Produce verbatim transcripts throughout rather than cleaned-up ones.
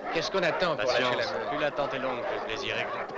Qu'est-ce qu'on attend pour lâcher la Patience, meule? plus l'attente est longue, plus le plaisir est grand.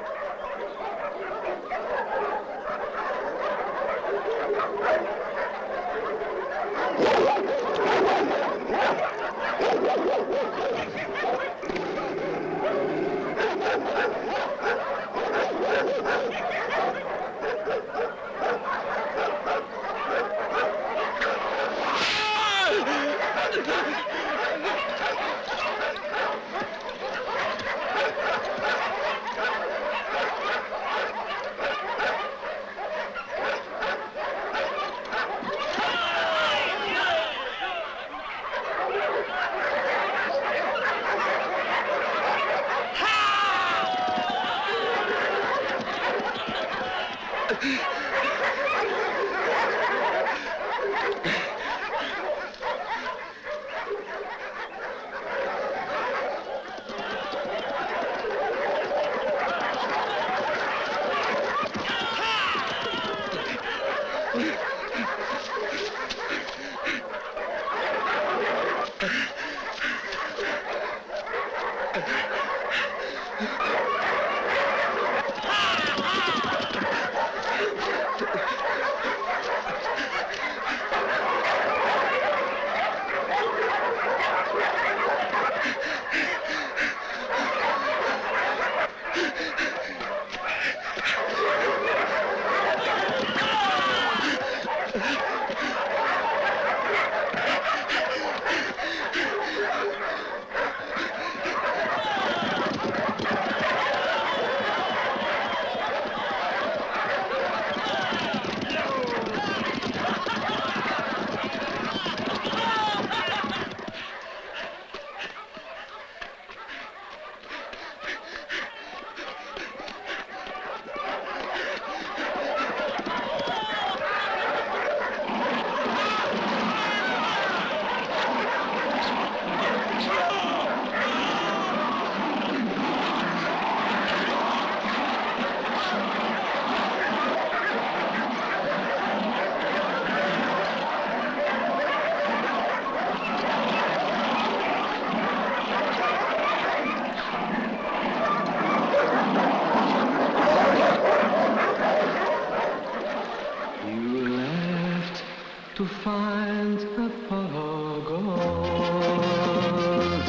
To find a pot of gold.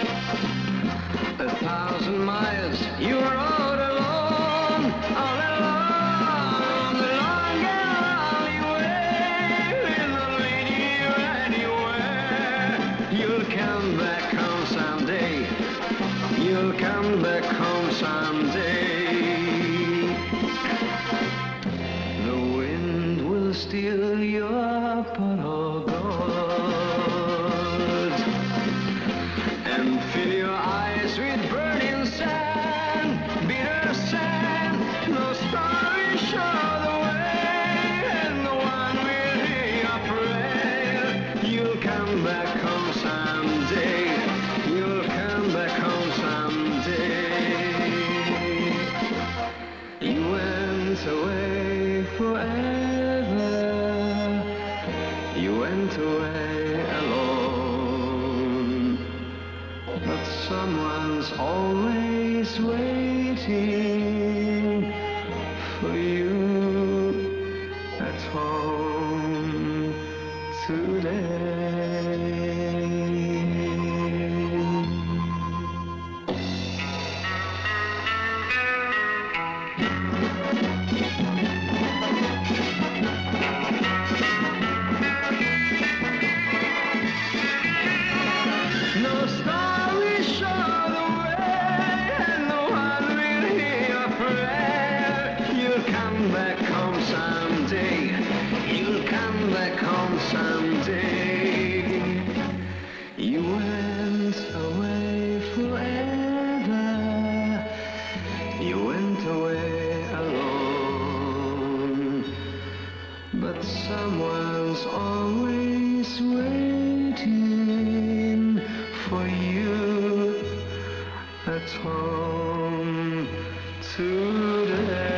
A thousand miles you rode alone, all alone, the long alleyway, with a lady anywhere. You'll come back home someday. You'll come back home someday. The wind will steal your pot of gold and fill your eyes with burning sand, bitter sand. No star will show the way, and no one will hear your prayer. You'll come back home someday. You'll come back home someday. You went away forever. You went away alone, but someone's always waiting for you at home today. No star will show the way, and no one will hear your prayer. You'll come back home someday. You'll come back home someday. You went away forever. You went away alone, but someone's always waiting for you at home today.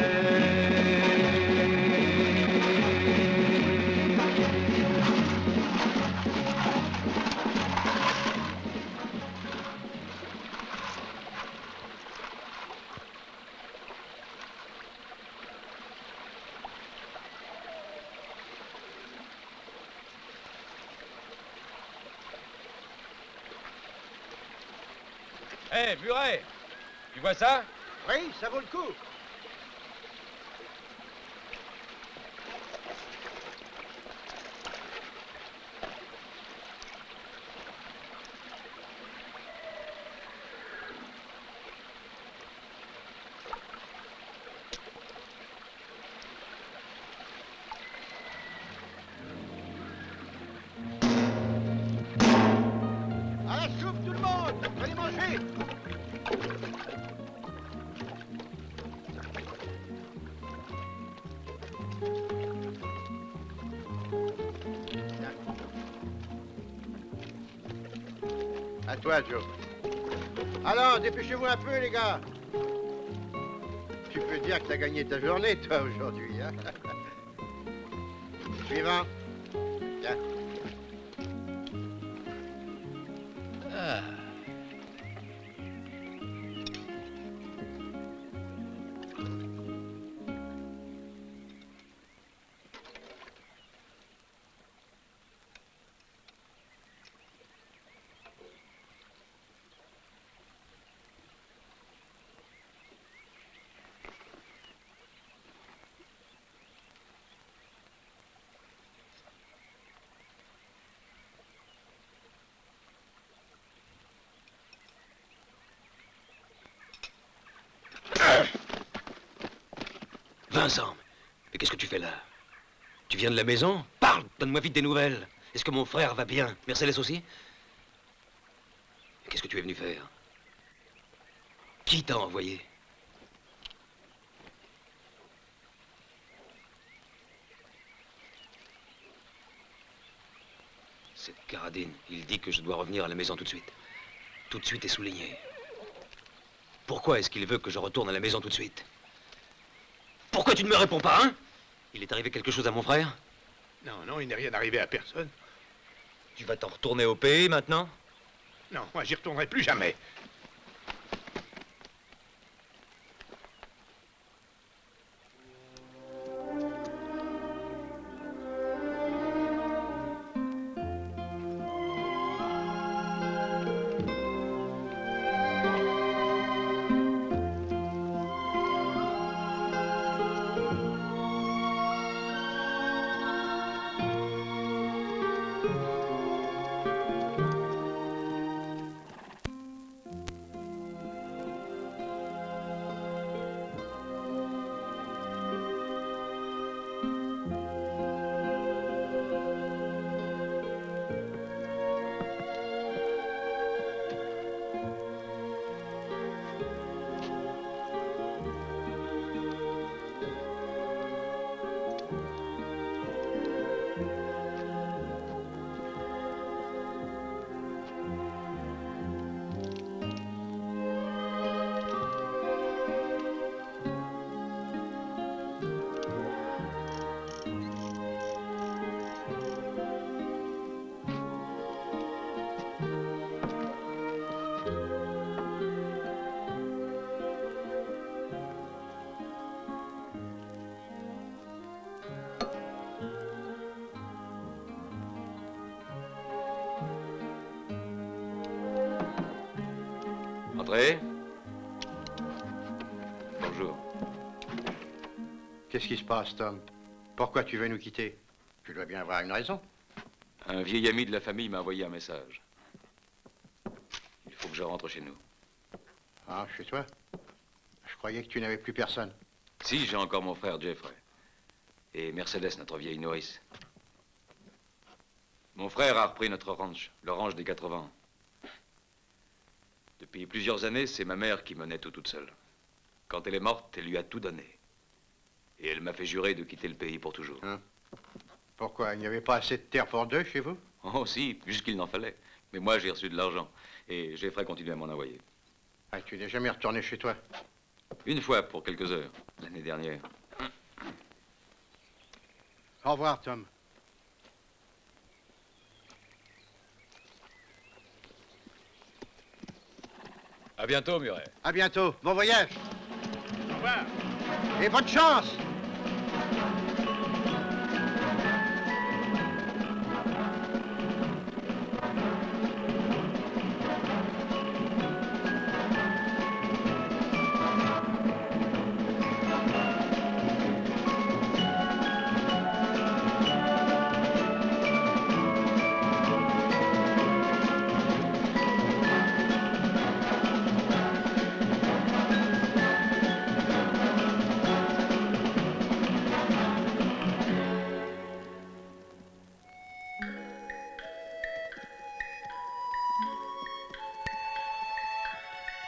Hé, hey, Muret, tu vois ça? Oui, ça vaut le coup. À la soupe, tout le monde! Venez manger! À toi, Joe. Alors, dépêchez-vous un peu, les gars. Tu peux dire que t'as gagné ta journée, toi, aujourd'hui, hein? Suivant. Viens. Ah. Vincent, mais qu'est-ce que tu fais là? Tu viens de la maison? Parle, donne-moi vite des nouvelles. Est-ce que mon frère va bien? Mercedes aussi? Qu'est-ce que tu es venu faire? Qui t'a envoyé? Cette caradine, il dit que je dois revenir à la maison tout de suite. Tout de suite est souligné. Pourquoi est-ce qu'il veut que je retourne à la maison tout de suite? Pourquoi tu ne me réponds pas, hein? Il est arrivé quelque chose à mon frère? Non, non, il n'est rien arrivé à personne. Tu vas t'en retourner au pays maintenant? Non, moi j'y retournerai plus jamais. Entrez. Bonjour. Qu'est-ce qui se passe, Tom? Pourquoi tu veux nous quitter? Tu dois bien avoir une raison. Un vieil ami de la famille m'a envoyé un message. Il faut que je rentre chez nous. Ah, chez toi? Je croyais que tu n'avais plus personne. Si, j'ai encore mon frère Jeffrey. Et Mercedes, notre vieille nourrice. Mon frère a repris notre ranch, le ranch des quatre-vingts. Depuis plusieurs années, c'est ma mère qui menait tout toute seule. Quand elle est morte, elle lui a tout donné. Et elle m'a fait jurer de quitter le pays pour toujours. Hein? Pourquoi? Il n'y avait pas assez de terre pour deux chez vous? Oh si, juste qu'il n'en fallait. Mais moi, j'ai reçu de l'argent. Et Jeffrey continue à m'en envoyer. Ah, tu n'es jamais retourné chez toi? Une fois, pour quelques heures, l'année dernière. Au revoir, Tom. À bientôt, Muret. À bientôt. Bon voyage. Au revoir. Et bonne chance.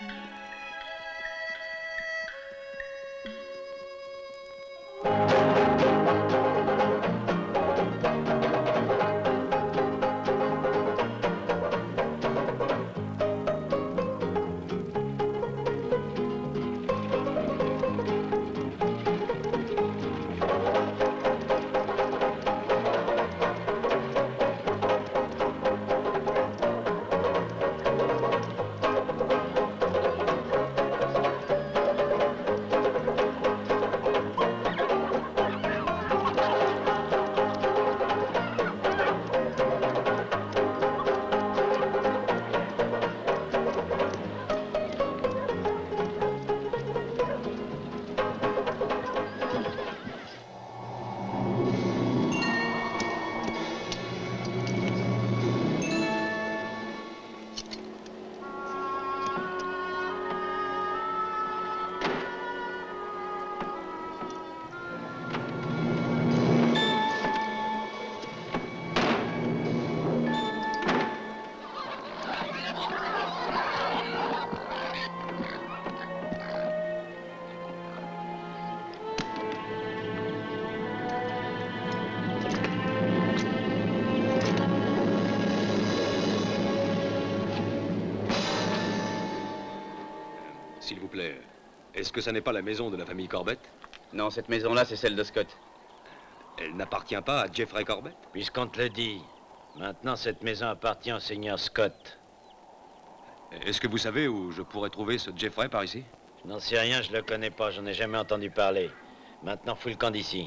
S'il vous plaît, est-ce que ça n'est pas la maison de la famille Corbett? Non, cette maison-là, c'est celle de Scott. Elle n'appartient pas à Jeffrey Corbett? Puisqu'on te le dit, maintenant cette maison appartient au seigneur Scott. Est-ce que vous savez où je pourrais trouver ce Jeffrey par ici? Je n'en sais rien, je le connais pas, j'en ai jamais entendu parler. Maintenant, fouille le camp d'ici.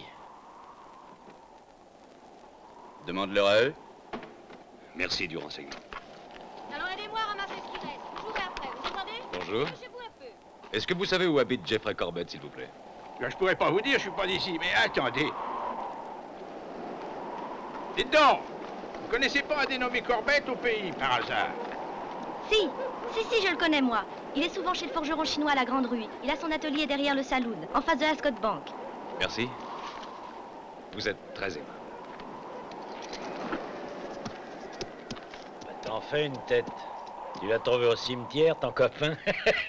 Demande-leur à eux. Merci du renseignement. Alors aidez-moi à ramasser ce qui reste. Je vous vais après, vous entendez? Bonjour. Lâchez-vous un peu. Est-ce que vous savez où habite Jeffrey Corbett, s'il vous plaît? Là, je pourrais pas vous dire, je suis pas d'ici, mais attendez. Dites donc, vous connaissez pas un dénommé Corbett au pays, par hasard? Si, si, si, je le connais, moi. Il est souvent chez le forgeron chinois à la Grande Rue. Il a son atelier derrière le saloon, en face de la Scott Bank. Merci. Vous êtes très aimable. Bah, t'en fais une tête. Tu l'as trouvé au cimetière, ton copain?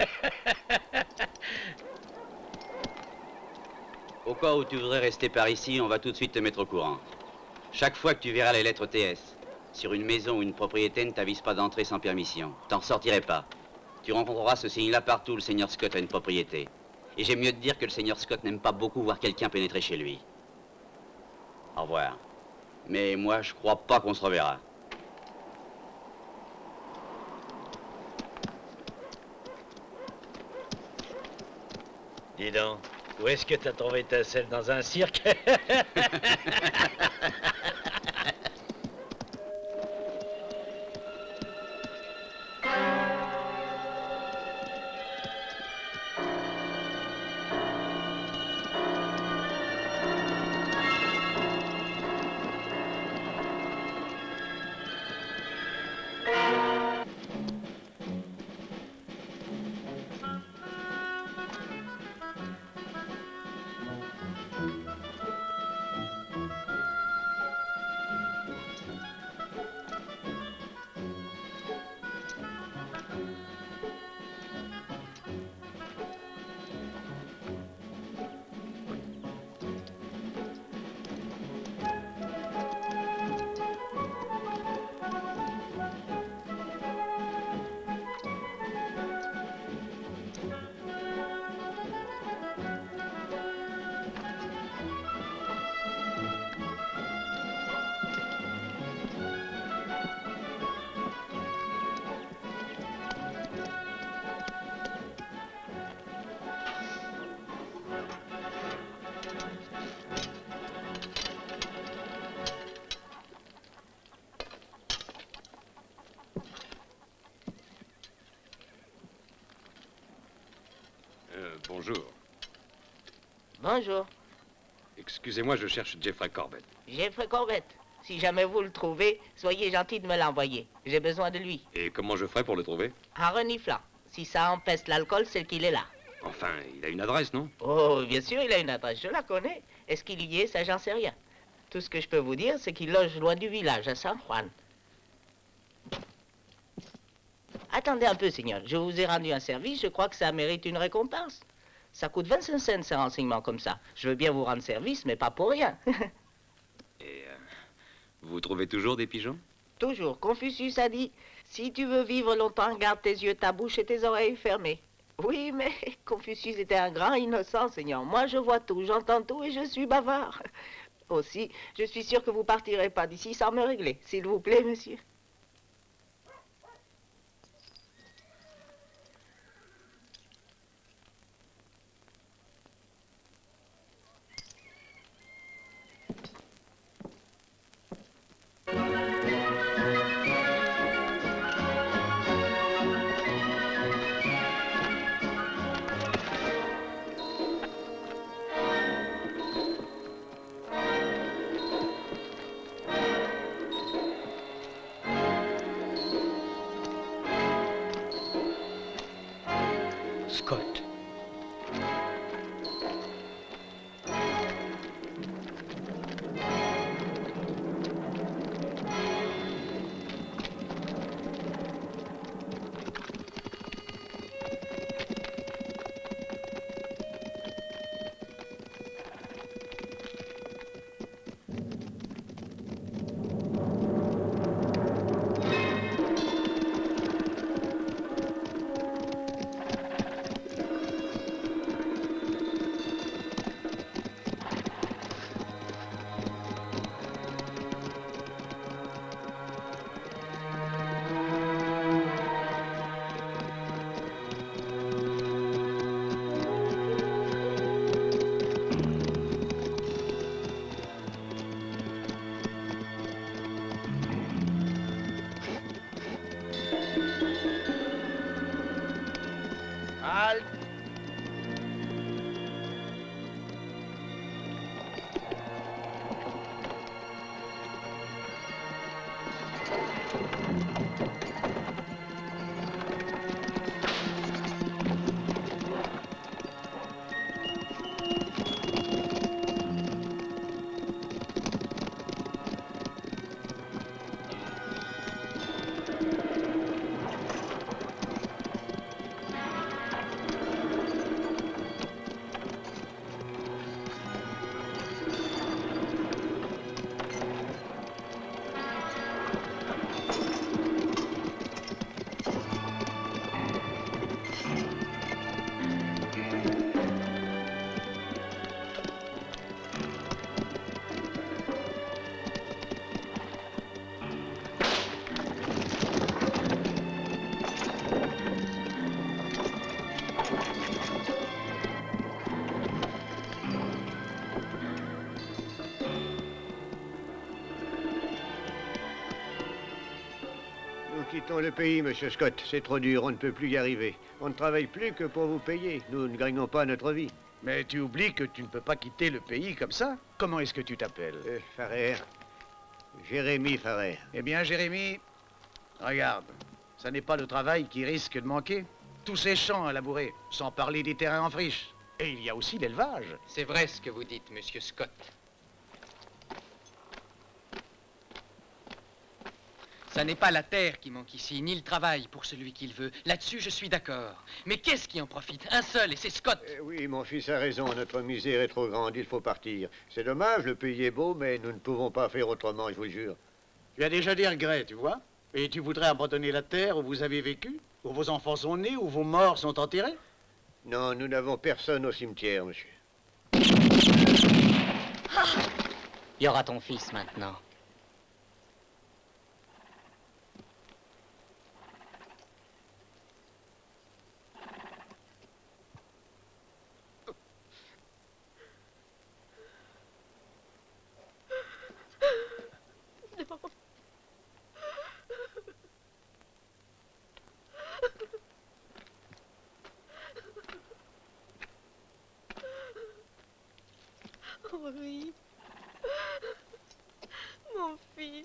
Au cas où tu voudrais rester par ici, on va tout de suite te mettre au courant. Chaque fois que tu verras les lettres T S, sur une maison ou une propriété, ne t'avise pas d'entrer sans permission. T'en sortirais pas. Tu rencontreras ce signe-là partout où le seigneur Scott a une propriété. Et j'aime mieux te dire que le seigneur Scott n'aime pas beaucoup voir quelqu'un pénétrer chez lui. Au revoir. Mais moi, je crois pas qu'on se reverra. Dis donc, où est-ce que t'as trouvé ta selle dans un cirque? Bonjour. Bonjour. Excusez-moi, je cherche Jeffrey Corbett. Jeffrey Corbett. Si jamais vous le trouvez, soyez gentil de me l'envoyer. J'ai besoin de lui. Et comment je ferai pour le trouver? En reniflant. Si ça empeste l'alcool, c'est qu'il est là. Enfin, il a une adresse, non? Oh, bien sûr, il a une adresse. Je la connais. Est-ce qu'il y est? Ça, j'en sais rien. Tout ce que je peux vous dire, c'est qu'il loge loin du village, à San Juan. Attendez un peu, Signor. Je vous ai rendu un service, je crois que ça mérite une récompense. Ça coûte vingt-cinq cents, ces renseignements comme ça. Je veux bien vous rendre service, mais pas pour rien. Et euh, vous trouvez toujours des pigeons? Toujours. Confucius a dit, si tu veux vivre longtemps, garde tes yeux, ta bouche et tes oreilles fermées. Oui, mais Confucius était un grand innocent, Seigneur. Moi, je vois tout, j'entends tout et je suis bavard. Aussi, je suis sûr que vous partirez pas d'ici sans me régler. S'il vous plaît, monsieur. Scott. Quittons le pays, monsieur Scott. C'est trop dur, on ne peut plus y arriver. On ne travaille plus que pour vous payer. Nous ne gagnons pas notre vie. Mais tu oublies que tu ne peux pas quitter le pays comme ça. Comment est-ce que tu t'appelles? Euh, Farrer. Jérémy Farrer. Eh bien, Jérémy, regarde, ça n'est pas le travail qui risque de manquer. Tous ces champs à labourer, sans parler des terrains en friche. Et il y a aussi l'élevage. C'est vrai ce que vous dites, monsieur Scott. Ça n'est pas la terre qui manque ici, ni le travail pour celui qui le veut. Là-dessus, je suis d'accord. Mais qu'est-ce qui en profite? Un seul, et c'est Scott. Euh, oui, mon fils a raison. Notre misère est trop grande. Il faut partir. C'est dommage, le pays est beau, mais nous ne pouvons pas faire autrement, je vous le jure. Tu as déjà des regrets, tu vois. Et tu voudrais abandonner la terre où vous avez vécu, où vos enfants sont nés, où vos morts sont enterrés? Non, nous n'avons personne au cimetière, monsieur. Il y aura ton fils maintenant. Oui. Mon fils.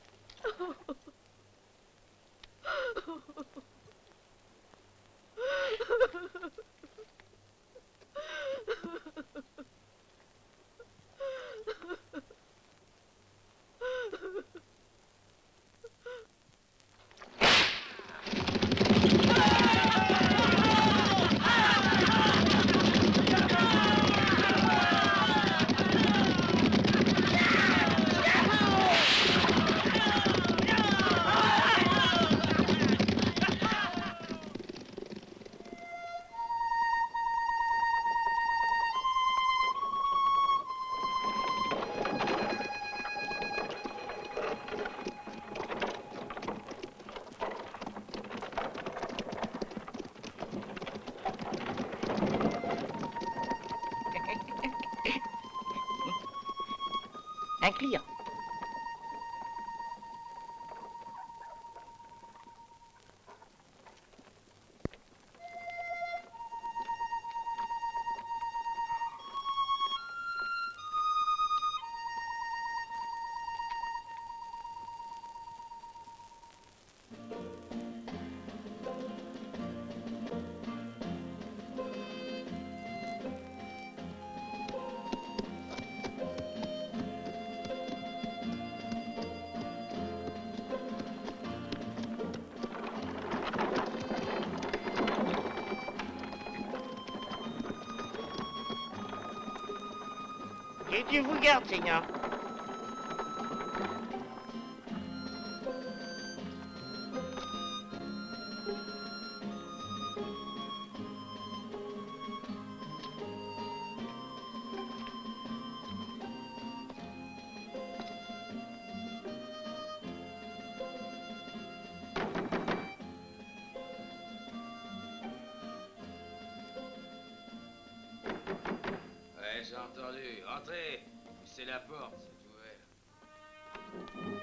un client. Que Dieu vous garde, Seigneur. Ouais, j'ai entendu. Entrez. Poussez la porte, c'est ouvert.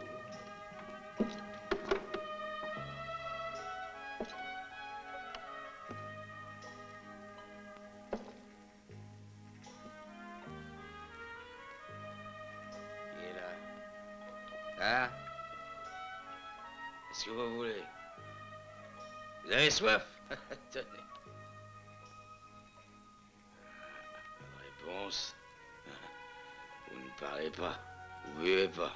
Qui est là? Hein? Qu'est-ce que vous voulez? Vous avez soif? Tenez. Réponse. Vous ne parlez pas. Vous buvez pas.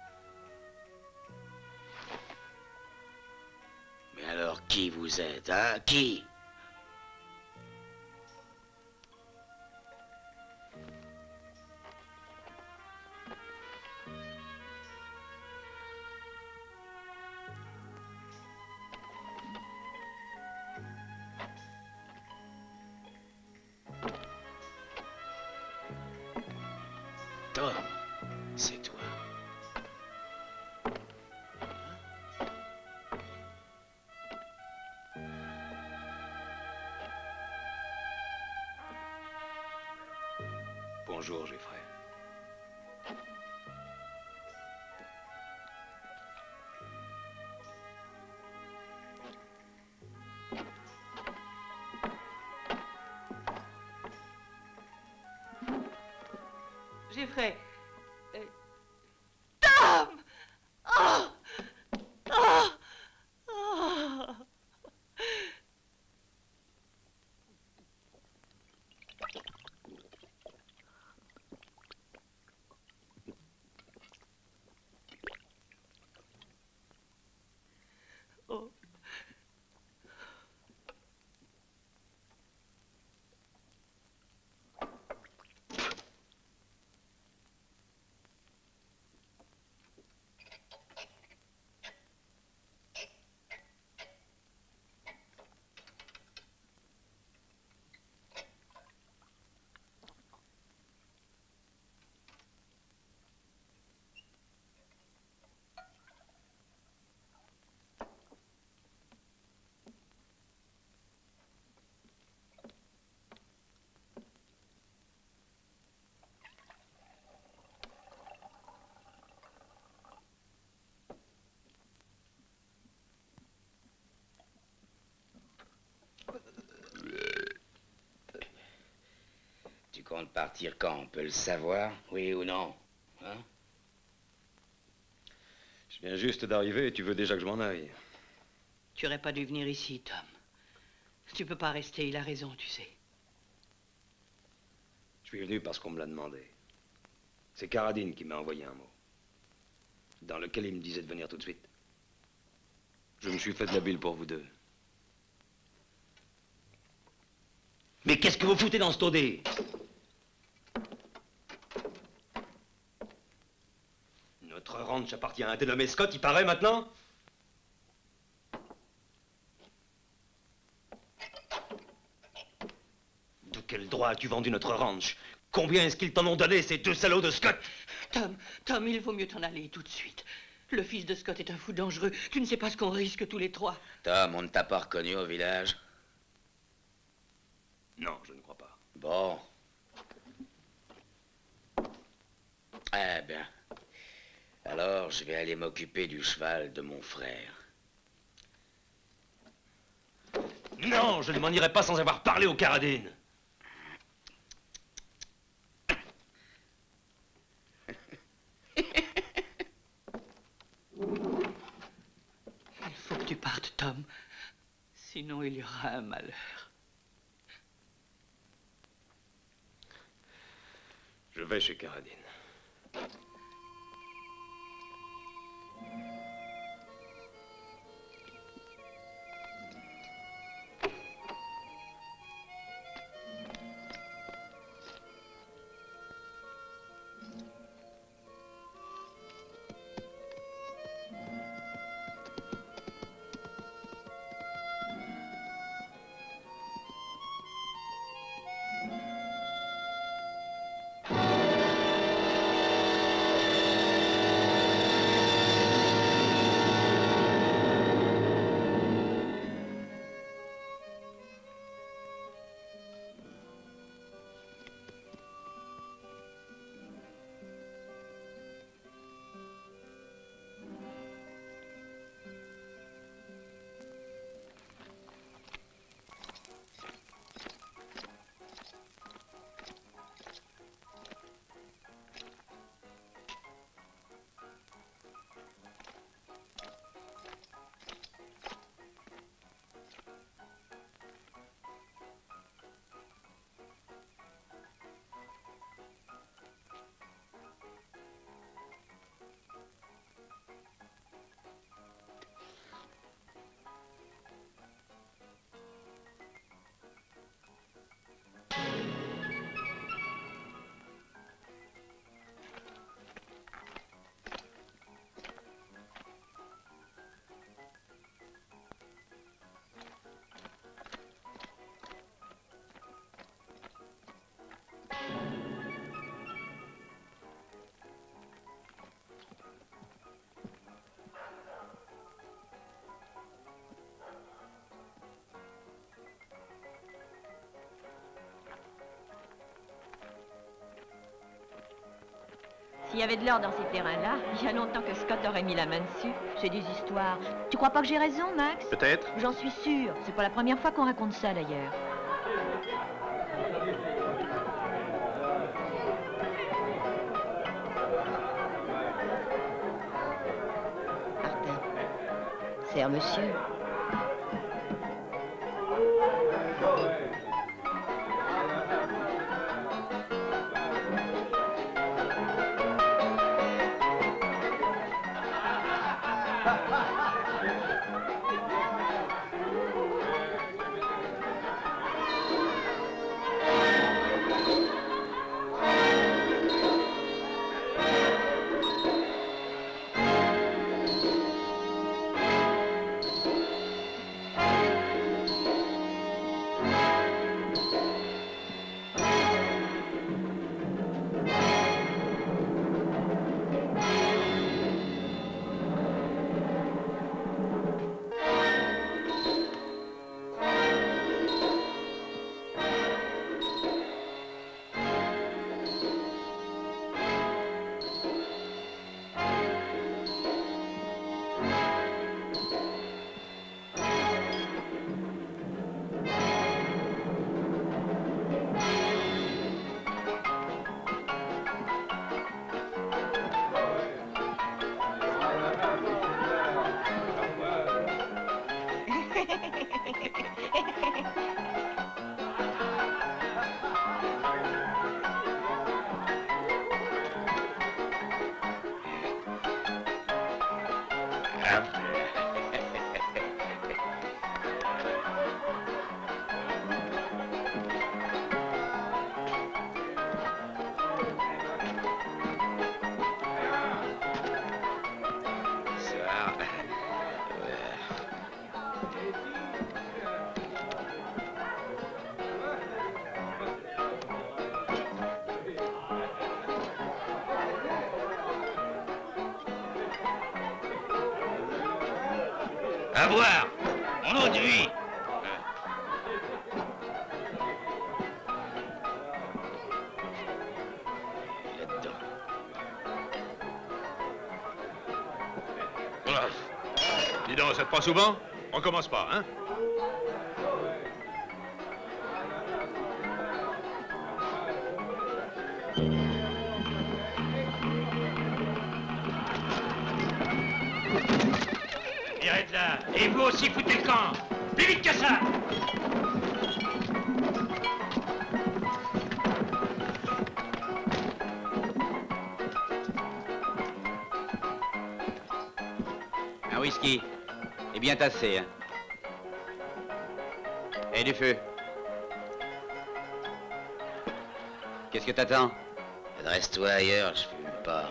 Mais alors, qui vous êtes, hein? Qui? Tom, c'est toi. Bonjour, Geoffrey. Geoffrey. Euh... Tom! Oh! Oh! Oh! Oh. Tu comptes partir quand? On peut le savoir, oui ou non? Hein? Je viens juste d'arriver et tu veux déjà que je m'en aille. Tu aurais pas dû venir ici, Tom. Tu peux pas rester, il a raison, tu sais. Je suis venu parce qu'on me l'a demandé. C'est Caradine qui m'a envoyé un mot, dans lequel il me disait de venir tout de suite. Je me suis fait de la bile pour vous deux. Mais qu'est-ce que vous foutez dans ce taudis? Notre ranch appartient à un dénommé Scott, il paraît maintenant? De quel droit as-tu vendu notre ranch? Combien est-ce qu'ils t'en ont donné, ces deux salauds de Scott? Tom, Tom, il vaut mieux t'en aller tout de suite. Le fils de Scott est un fou dangereux. Tu ne sais pas ce qu'on risque tous les trois. Tom, on ne t'a pas reconnu au village? Non, je ne crois pas. Bon. Eh bien. Alors, je vais aller m'occuper du cheval de mon frère. Non, je ne m'en irai pas sans avoir parlé aux Caradines. Il faut que tu partes, Tom. Sinon, il y aura un malheur. Je vais chez Caradine. S'il y avait de l'or dans ces terrains-là, il y a longtemps que Scott aurait mis la main dessus. C'est des histoires. Tu crois pas que j'ai raison, Max? Peut-être. J'en suis sûre. C'est pas la première fois qu'on raconte ça, d'ailleurs. Martin. Sers, monsieur. À boire, mon eau de vie. Là-dedans. Dis donc, ça te prend souvent? On commence pas, hein? Et arrête là. Et vous aussi, foutez le camp. Plus vite que ça. Un whisky. Et bien tassé, hein. Et du feu. Qu'est-ce que t'attends? Adresse-toi ailleurs, je fume pas.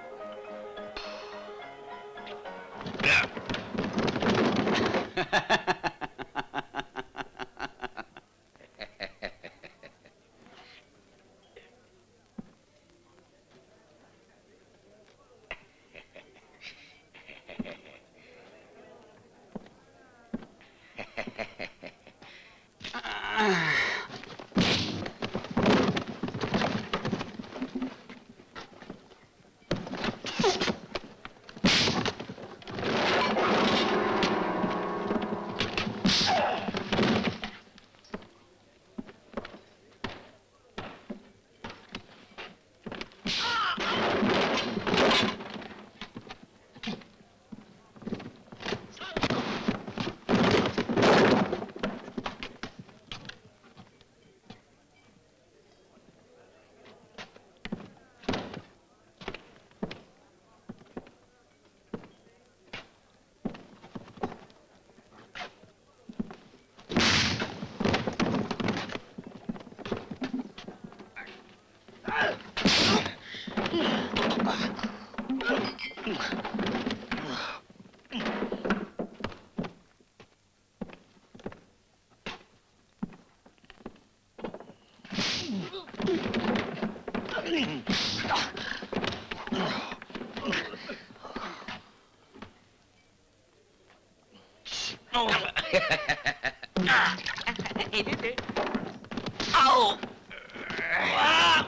Et les deux. Au! Ah!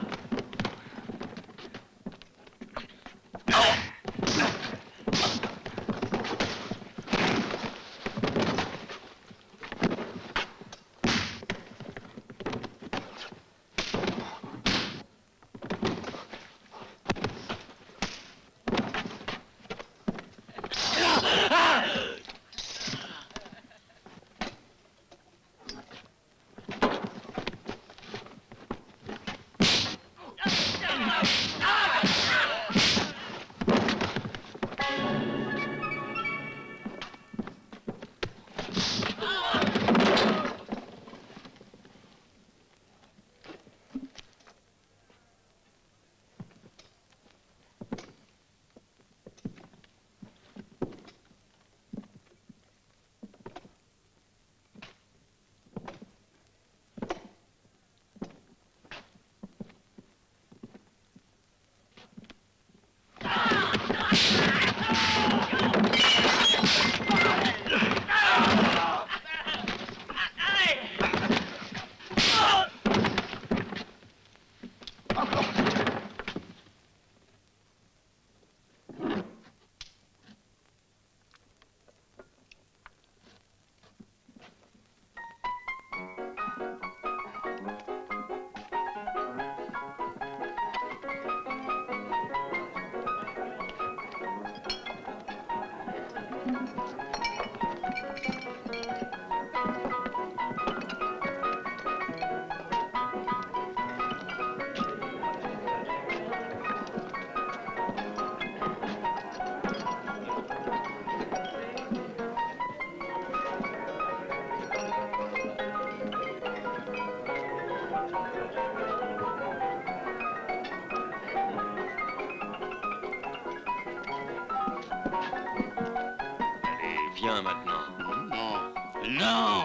Viens maintenant. Non, non.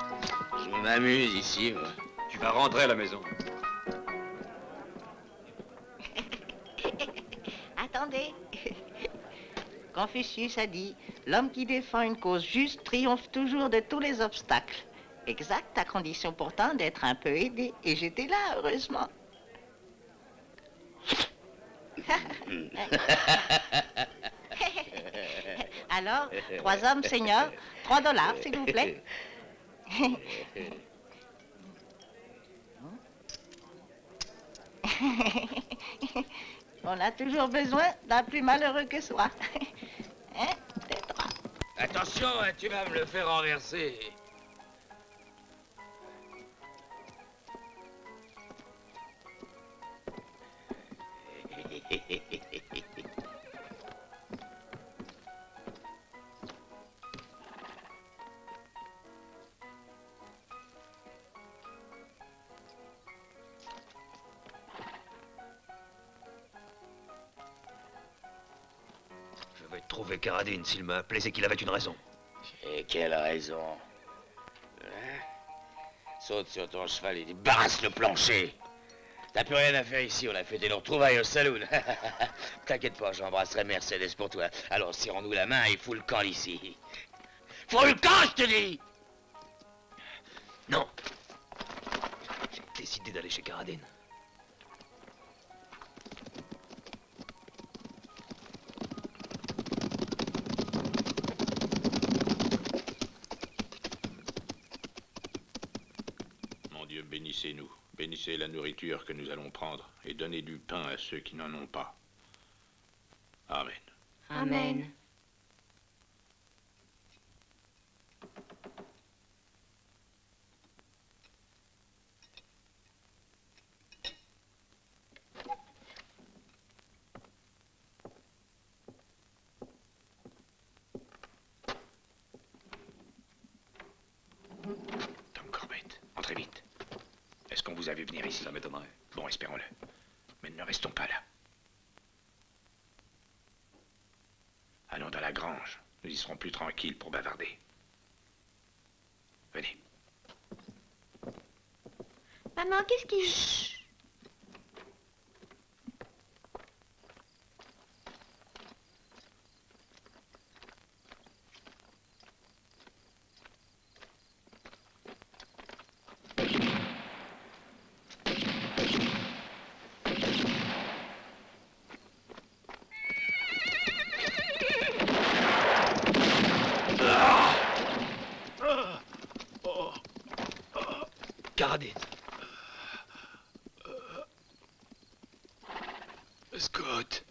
Je m'amuse ici, moi. Tu vas rentrer à la maison. Attendez. Confucius a dit, l'homme qui défend une cause juste triomphe toujours de tous les obstacles. Exact, à condition pourtant d'être un peu aidé. Et j'étais là, heureusement. Alors, trois hommes, seigneur. Trois dollars, s'il vous plaît. On a toujours besoin d'un plus malheureux que soi. Hein? Attention, hein, tu vas me le faire renverser. Je vais trouver Caradine. S'il m'a appelé, c'est qu'il avait une raison. Et quelle raison? Hein? Saute sur ton cheval et débarrasse le plancher. T'as plus rien à faire ici, on a fait des longs trouvailles au saloon. T'inquiète pas, j'embrasserai Mercedes pour toi. Alors serrons-nous la main et fous le camp d'ici. Fous le camp, je te dis! Non. J'ai décidé d'aller chez Caradine. Mon Dieu, bénissez-nous. Bénissez la nourriture que nous allons prendre et donnez du pain à ceux qui n'en ont pas. Amen. Amen. Tom Corbett, entrez vite. Est-ce qu'on vous a vu venir ici? Ça m'étonnerait. Bon, espérons-le. Mais ne restons pas là. Allons dans la grange. Nous y serons plus tranquilles pour bavarder. Venez. Maman, qu'est-ce qui... Chut. Caradine. Scott.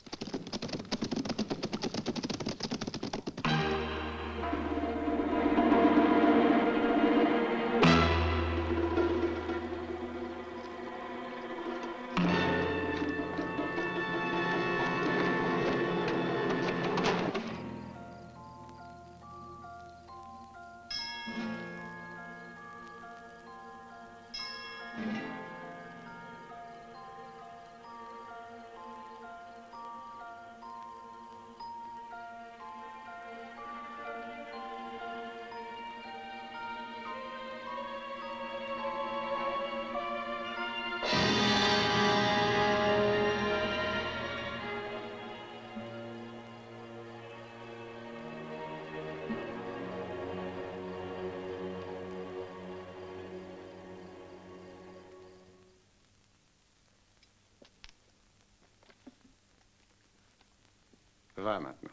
Va maintenant.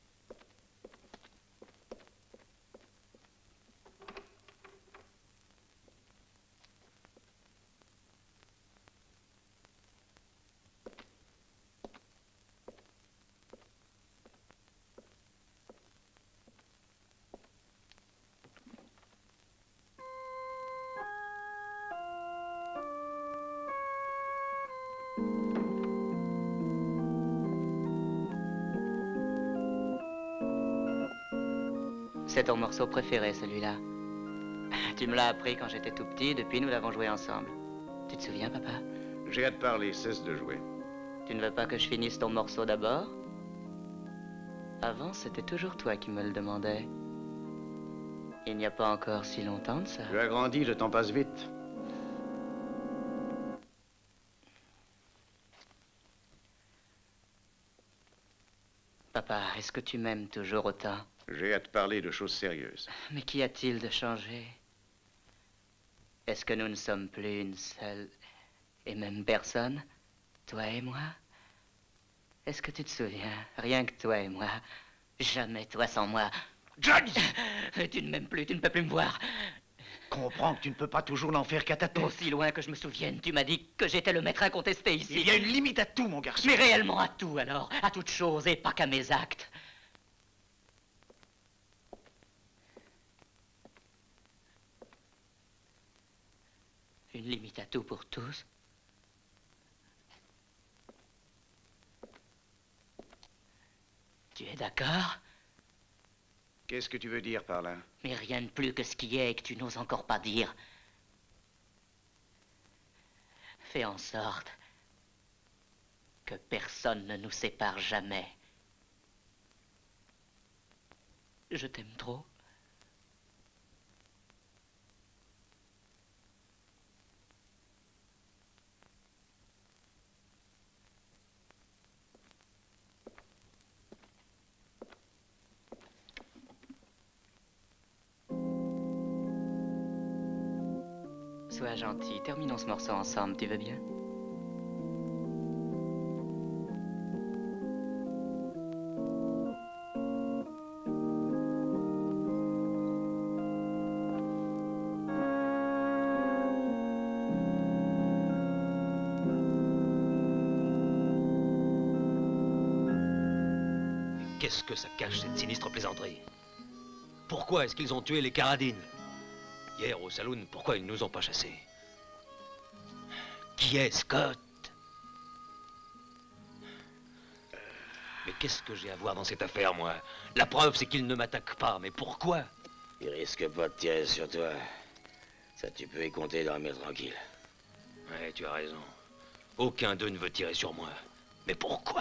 C'est ton morceau préféré, celui-là. Tu me l'as appris quand j'étais tout petit, depuis nous l'avons joué ensemble. Tu te souviens, papa? J'ai hâte de parler, cesse de jouer. Tu ne veux pas que je finisse ton morceau d'abord? Avant, c'était toujours toi qui me le demandais. Il n'y a pas encore si longtemps de ça. Tu as grandi, le temps passe vite. Papa, est-ce que tu m'aimes toujours autant? J'ai hâte de parler de choses sérieuses. Mais qu'y a-t-il de changé? Est-ce que nous ne sommes plus une seule et même personne, toi et moi? Est-ce que tu te souviens, rien que toi et moi, Jamais, toi sans moi. Johnny! Tu ne m'aimes plus, tu ne peux plus me voir. Comprends que tu ne peux pas toujours n'en faire qu'à ta tête. Aussi loin que je me souvienne, tu m'as dit que j'étais le maître incontesté ici. Il y a une limite à tout, mon garçon. Mais réellement à tout, alors. À toute chose et pas qu'à mes actes. Une limite à tout pour tous. Tu es d'accord? Qu'est-ce que tu veux dire par là? Mais rien de plus que ce qui est et que tu n'oses encore pas dire. Fais en sorte que personne ne nous sépare jamais. Je t'aime trop. Sois gentil, terminons ce morceau ensemble, tu veux bien? Qu'est-ce que ça cache, cette sinistre plaisanterie? Pourquoi est-ce qu'ils ont tué les Carradines? Hier, au saloon, pourquoi ils ne nous ont pas chassés? Qui est Scott? Mais qu'est-ce que j'ai à voir dans cette affaire, moi? La preuve, c'est qu'ils ne m'attaquent pas, mais pourquoi? Ils risquent pas de tirer sur toi. Ça, tu peux y compter, dormir tranquille. Ouais, tu as raison. Aucun d'eux ne veut tirer sur moi. Mais pourquoi?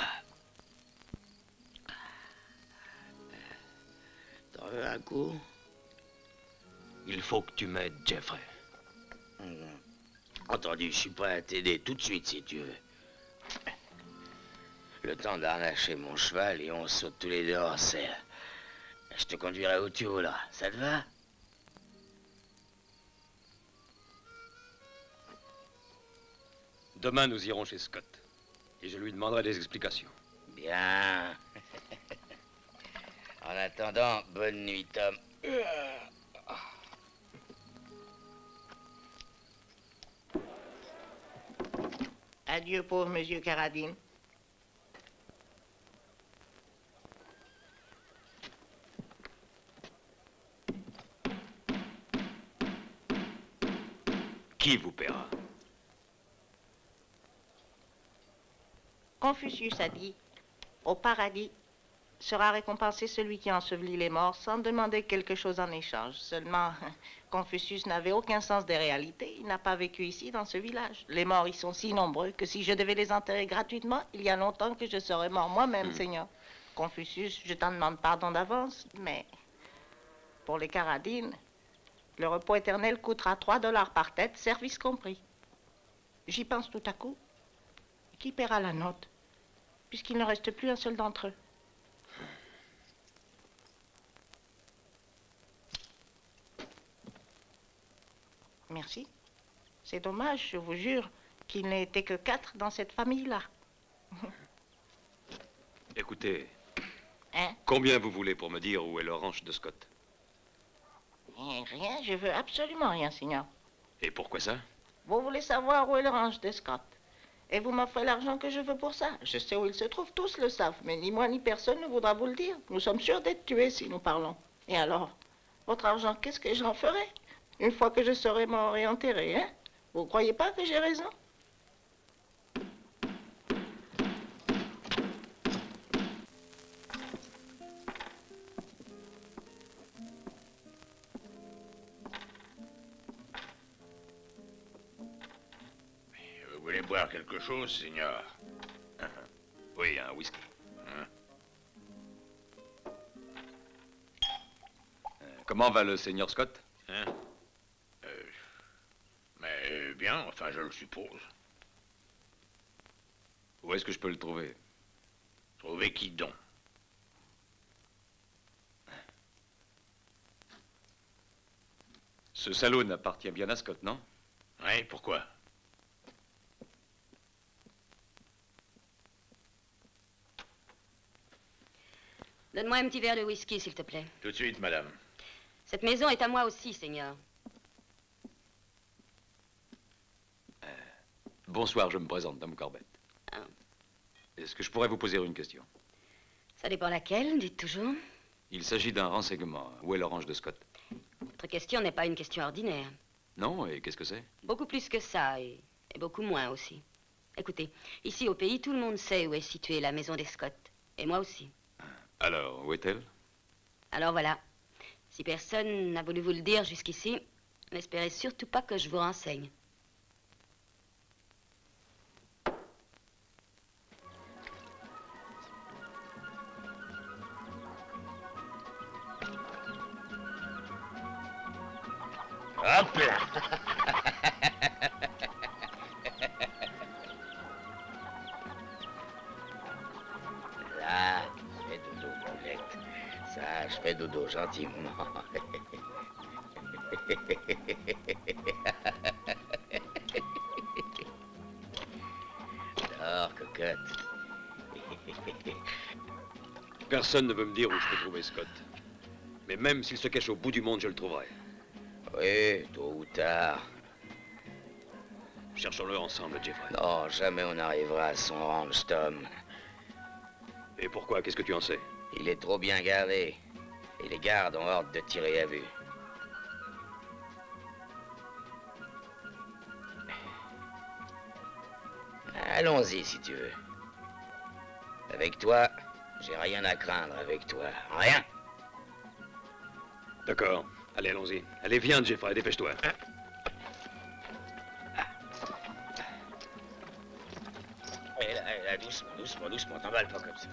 T'en veux un coup? Il faut que tu m'aides, Jeffrey. Mmh. Entendu, je suis prêt à t'aider tout de suite, si tu veux. Le temps d'arnacher mon cheval et on saute tous les deux en selle. Je te conduirai au tuyau, là. Ça te va? Demain, nous irons chez Scott. Et je lui demanderai des explications. Bien. En attendant, bonne nuit, Tom. Adieu, pauvre monsieur Carradine. Qui vous paiera? Confucius a dit, au paradis sera récompensé celui qui ensevelit les morts sans demander quelque chose en échange. Seulement, Confucius n'avait aucun sens des réalités. Il n'a pas vécu ici, dans ce village. Les morts y sont si nombreux que si je devais les enterrer gratuitement, il y a longtemps que je serais mort moi-même, Hmm. Seigneur. Confucius, je t'en demande pardon d'avance, mais pour les Carradines, le repos éternel coûtera trois dollars par tête, service compris. J'y pense tout à coup. Qui paiera la note, puisqu'il ne reste plus un seul d'entre eux? Merci. C'est dommage, je vous jure, qu'il n'ait été que quatre dans cette famille-là. Écoutez, Hein? combien vous voulez pour me dire où est le ranch de Scott? Rien, rien, je veux absolument rien, Seigneur. Et pourquoi ça? Vous voulez savoir où est le ranch de Scott. Et vous m'offrez l'argent que je veux pour ça. Je sais où il se trouve, tous le savent, mais ni moi ni personne ne voudra vous le dire. Nous sommes sûrs d'être tués si nous parlons. Et alors, votre argent, qu'est-ce que j'en ferai? Une fois que je serai mort et enterré, hein? Vous croyez pas que j'ai raison? Vous voulez boire quelque chose, Seigneur? Oui, un whisky. Hein? Euh, Comment va le Seigneur Scott? Hein? Euh, mais bien, enfin, je le suppose. Où est-ce que je peux le trouver? Trouver qui donc? Ce saloon appartient bien à Scott, non? Oui, pourquoi? Donne-moi un petit verre de whisky, s'il te plaît. Tout de suite, madame. Cette maison est à moi aussi, Seigneur. Bonsoir, je me présente, Dame Corbett. Ah. Est-ce que je pourrais vous poser une question? Ça dépend laquelle, dites toujours. Il s'agit d'un renseignement. Où est l'orange de Scott? Votre question n'est pas une question ordinaire. Non, et qu'est-ce que c'est? Beaucoup plus que ça, et, et beaucoup moins aussi. Écoutez, ici au pays, tout le monde sait où est située la maison des Scott. Et moi aussi. Alors, où est-elle? Alors voilà. Si personne n'a voulu vous le dire jusqu'ici, n'espérez surtout pas que je vous renseigne. Hop là. Là, fais dodo, Paulette. Ça, je fais dodo gentiment. Dors, cocotte. Personne ne veut me dire où je peux trouver Scott. Mais même s'il se cache au bout du monde, je le trouverai. Oui, tôt ou tard. Cherchons-le ensemble, Jeffrey. Non, jamais on n'arrivera à son ranch, Tom. Et pourquoi? Qu'est-ce que tu en sais? Il est trop bien gardé. Et les gardes ont ordre de tirer à vue. Allons-y, si tu veux. Avec toi, j'ai rien à craindre avec toi. Rien. D'accord. Allez, allons-y. Allez, viens, Jeffrey, dépêche-toi. Et là, et là, doucement, doucement, doucement, t'emballes pas comme ça.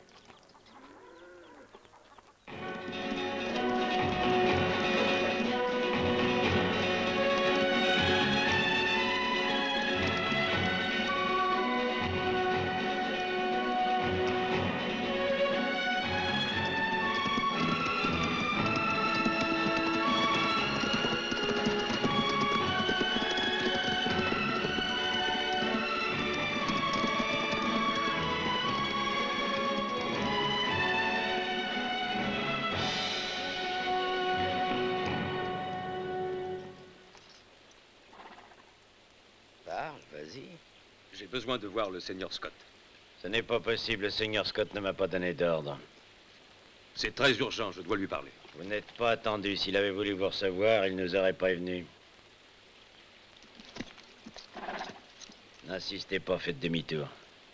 J'ai besoin de voir le seigneur Scott. Ce n'est pas possible, le seigneur Scott ne m'a pas donné d'ordre. C'est très urgent, je dois lui parler. Vous n'êtes pas attendu. S'il avait voulu vous recevoir, il nous aurait prévenu. N'insistez pas, faites demi-tour.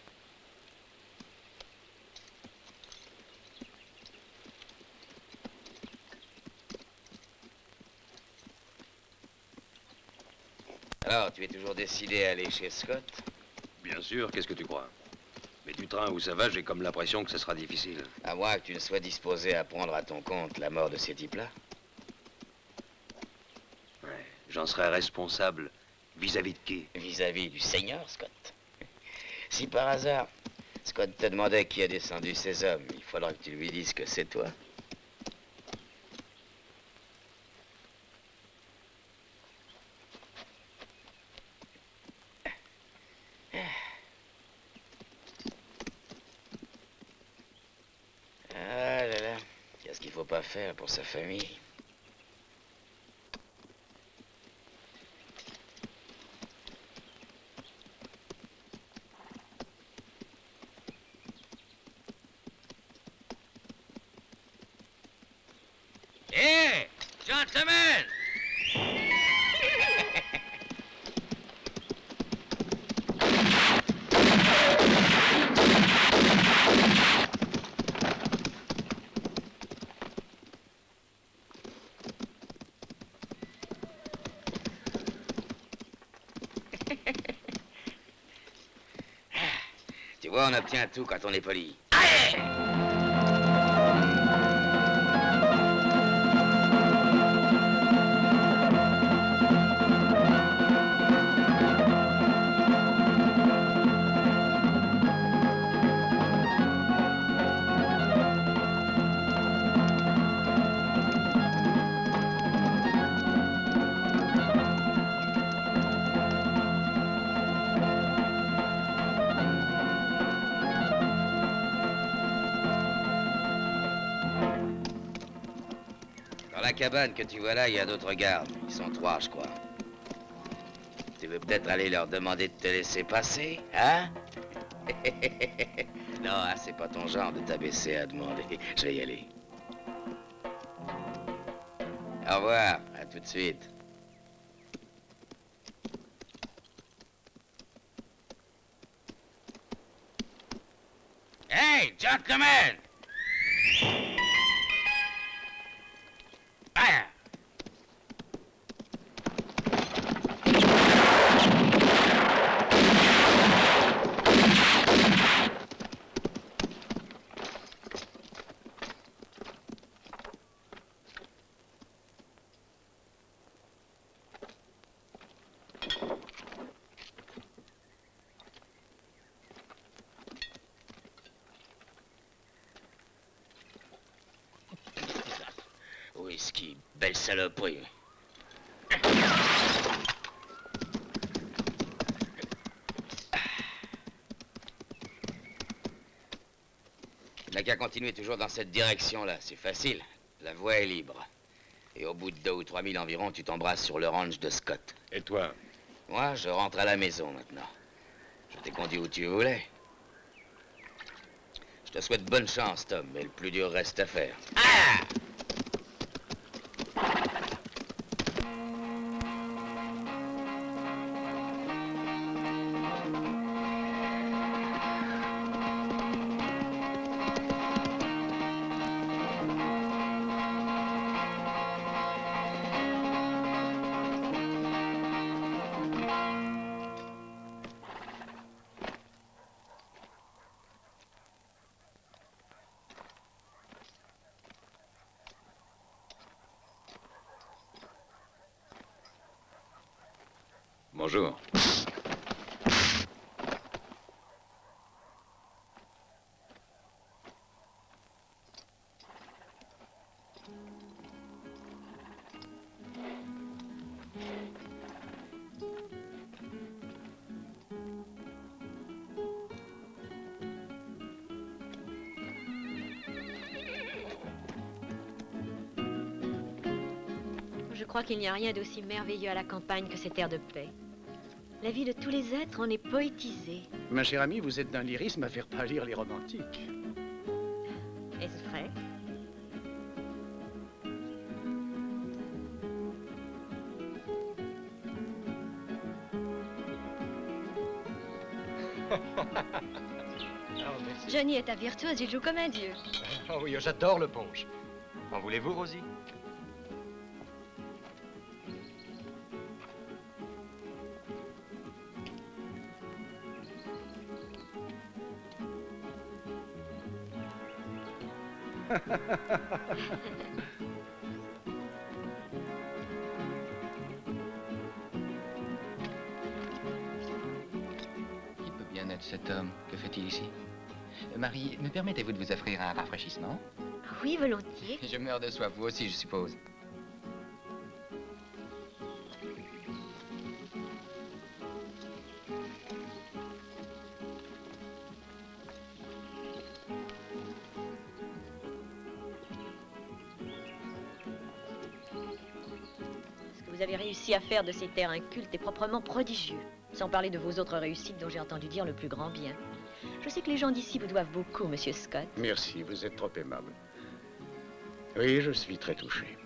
Alors, tu es toujours décidé à aller chez Scott? Bien sûr, qu'est-ce que tu crois? Mais du train où ça va, j'ai comme l'impression que ce sera difficile. À moins que tu ne sois disposé à prendre à ton compte la mort de ces types-là. Ouais, j'en serais responsable vis-à-vis de qui? Vis-à-vis du seigneur Scott. Si par hasard, Scott te demandait qui a descendu ces hommes, il faudra que tu lui dises que c'est toi. Ah là là, qu'est-ce qu'il faut pas faire pour sa famille? Hey, gentlemen! Tu vois, on obtient tout quand on est poli. la cabane que tu vois là, il y a d'autres gardes. Ils sont trois, je crois. Tu veux peut-être aller leur demander de te laisser passer, hein? Non, hein, c'est pas ton genre de t'abaisser à demander. Je vais y aller. Au revoir, à tout de suite. Hey, gentlemen! Fire! Whisky, belle saloperie. Il n'a qu'à continuer toujours dans cette direction-là, c'est facile. La voie est libre. Et au bout de deux ou trois milles environ, tu t'embrasses sur le ranch de Scott. Et toi? Moi, je rentre à la maison maintenant. Je t'ai conduit où tu voulais. Je te souhaite bonne chance, Tom, mais le plus dur reste à faire. Ah! Bonjour. Je crois qu'il n'y a rien d'aussi merveilleux à la campagne que cet air de paix. La vie de tous les êtres en est poétisée. Ma chère amie, vous êtes d'un lyrisme à faire pâlir les romantiques. Est-ce vrai? Johnny est un virtuose, il joue comme un dieu. Oh oui, j'adore le punch. En voulez-vous, Rosie? Il peut bien être cet homme. Que fait-il ici? Marie, me permettez-vous de vous offrir un rafraîchissement? Oui, volontiers. Je meurs de soif, vous aussi, je suppose. Vous avez réussi à faire de ces terres un culte est proprement prodigieux. Sans parler de vos autres réussites dont j'ai entendu dire le plus grand bien. Je sais que les gens d'ici vous doivent beaucoup, Monsieur Scott. Merci, vous êtes trop aimable. Oui, je suis très touché.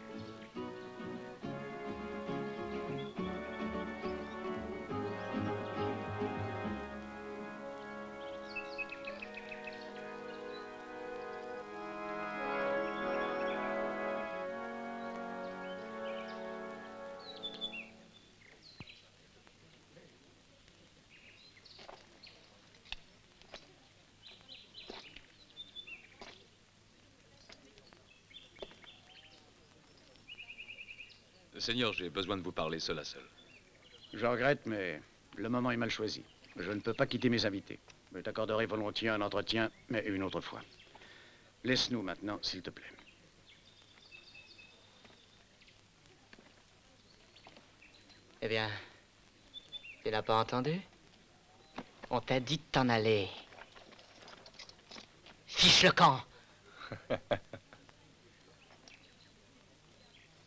Seigneur, j'ai besoin de vous parler seul à seul. Je regrette, mais le moment est mal choisi. Je ne peux pas quitter mes invités. Je t'accorderai volontiers un entretien, mais une autre fois. Laisse-nous maintenant, s'il te plaît. Eh bien, tu n'as pas entendu? On t'a dit de t'en aller. Fiche le camp!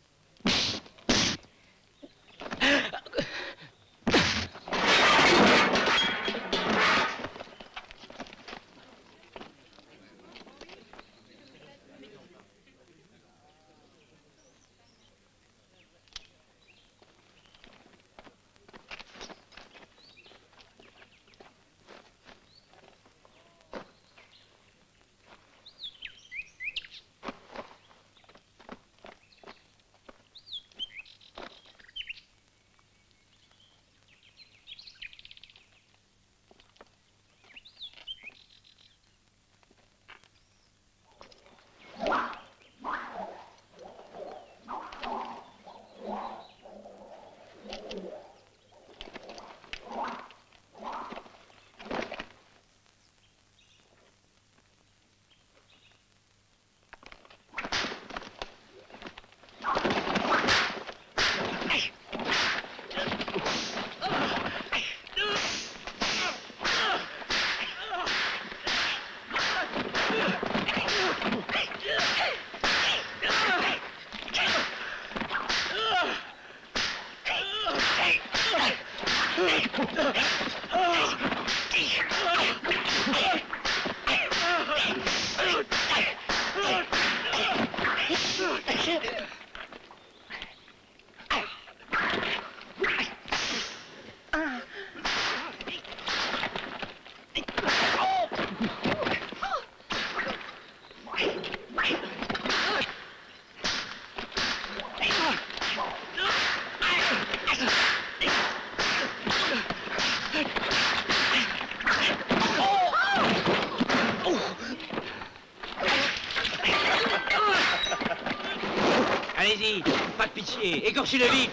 Allez-y, pas de pitié, égorgez-le vite.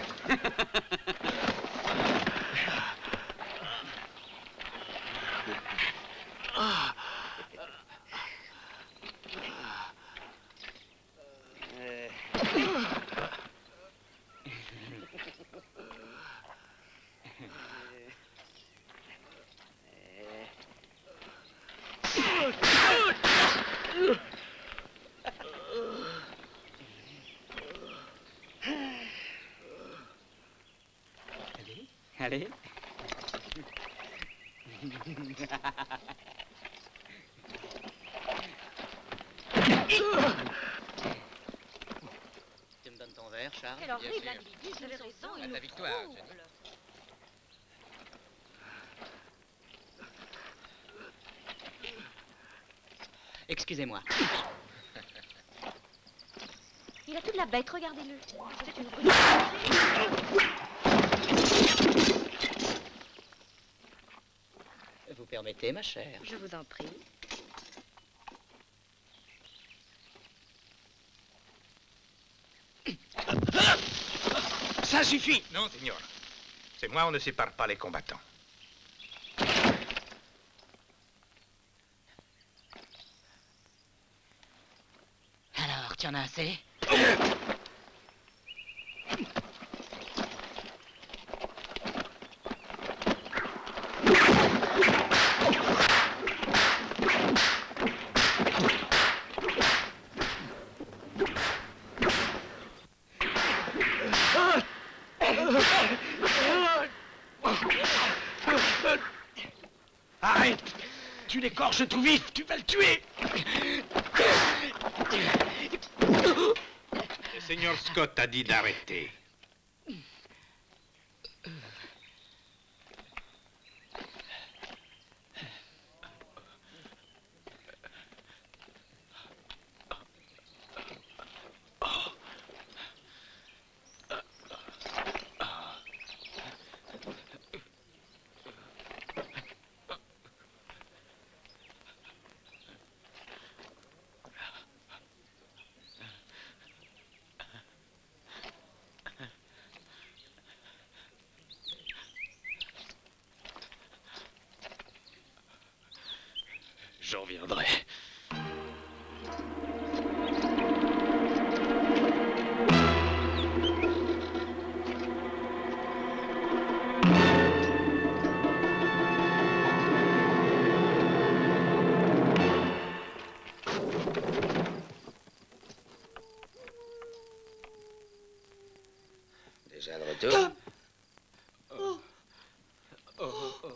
Allez. Tu me donnes ton verre, Charles? Quel horrible individu, vous avez raison, il À nous ta victoire, trouble. Jenny. Excusez-moi. Il a toute la bête, regardez-le. C'est une Vous permettez, ma chère? Je vous en prie. Ça suffit. Non, Seigneur. C'est moi, on ne sépare pas les combattants. Alors, tu en as assez? Arrête! Tu l'écorches tout vif, tu vas le tuer! Le Seigneur Scott a dit d'arrêter. J'en reviendrai. Déjà de retour? Oh. Oh, oh.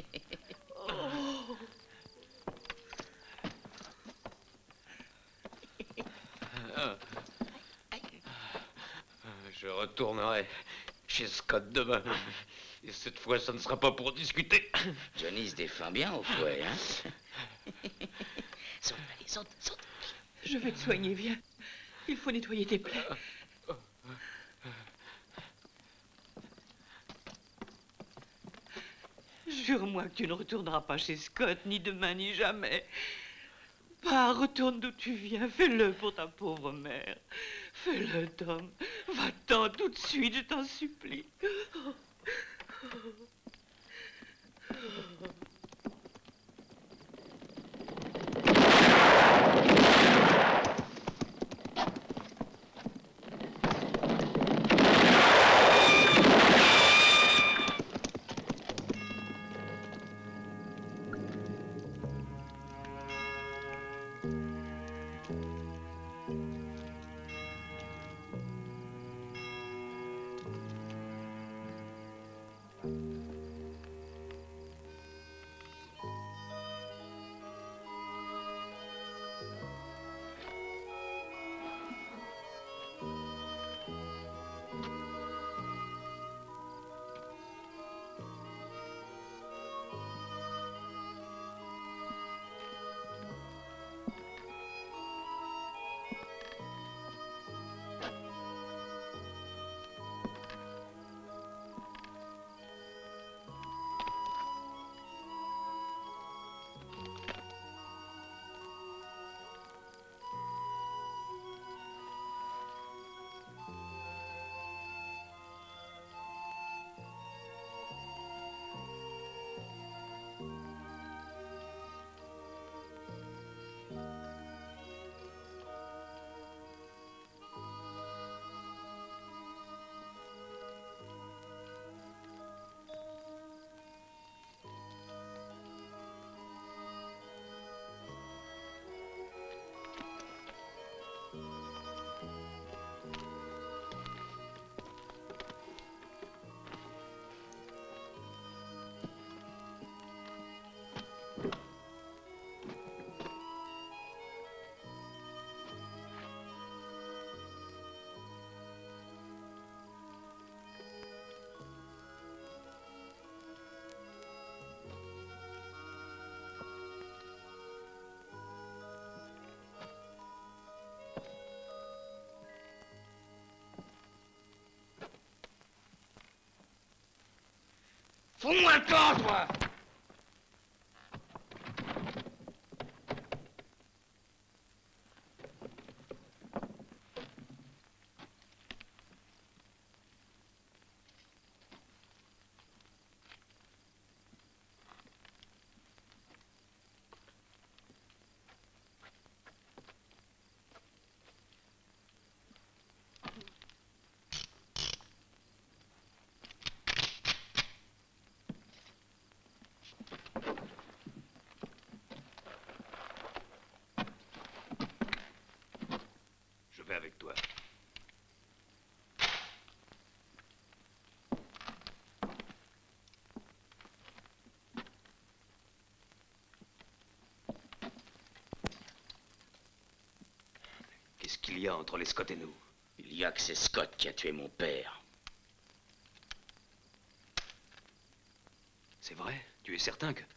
Je retournerai chez Scott demain. Et cette fois, ça ne sera pas pour discuter. Johnny se défend bien au fouet, hein? Saute, allez, saute, saute. Je vais te soigner, viens. Il faut nettoyer tes plaies. Jure-moi que tu ne retourneras pas chez Scott, ni demain, ni jamais. Pars, retourne d'où tu viens, fais-le pour ta pauvre mère. Fais-le, Tom. Va-t'en tout de suite, je t'en supplie. Fous-moi le camp, toi! Je vais avec toi. Qu'est-ce qu'il y a entre les Scott et nous? Il y a que c'est Scott qui a tué mon père. C'est vrai? Tu es certain que...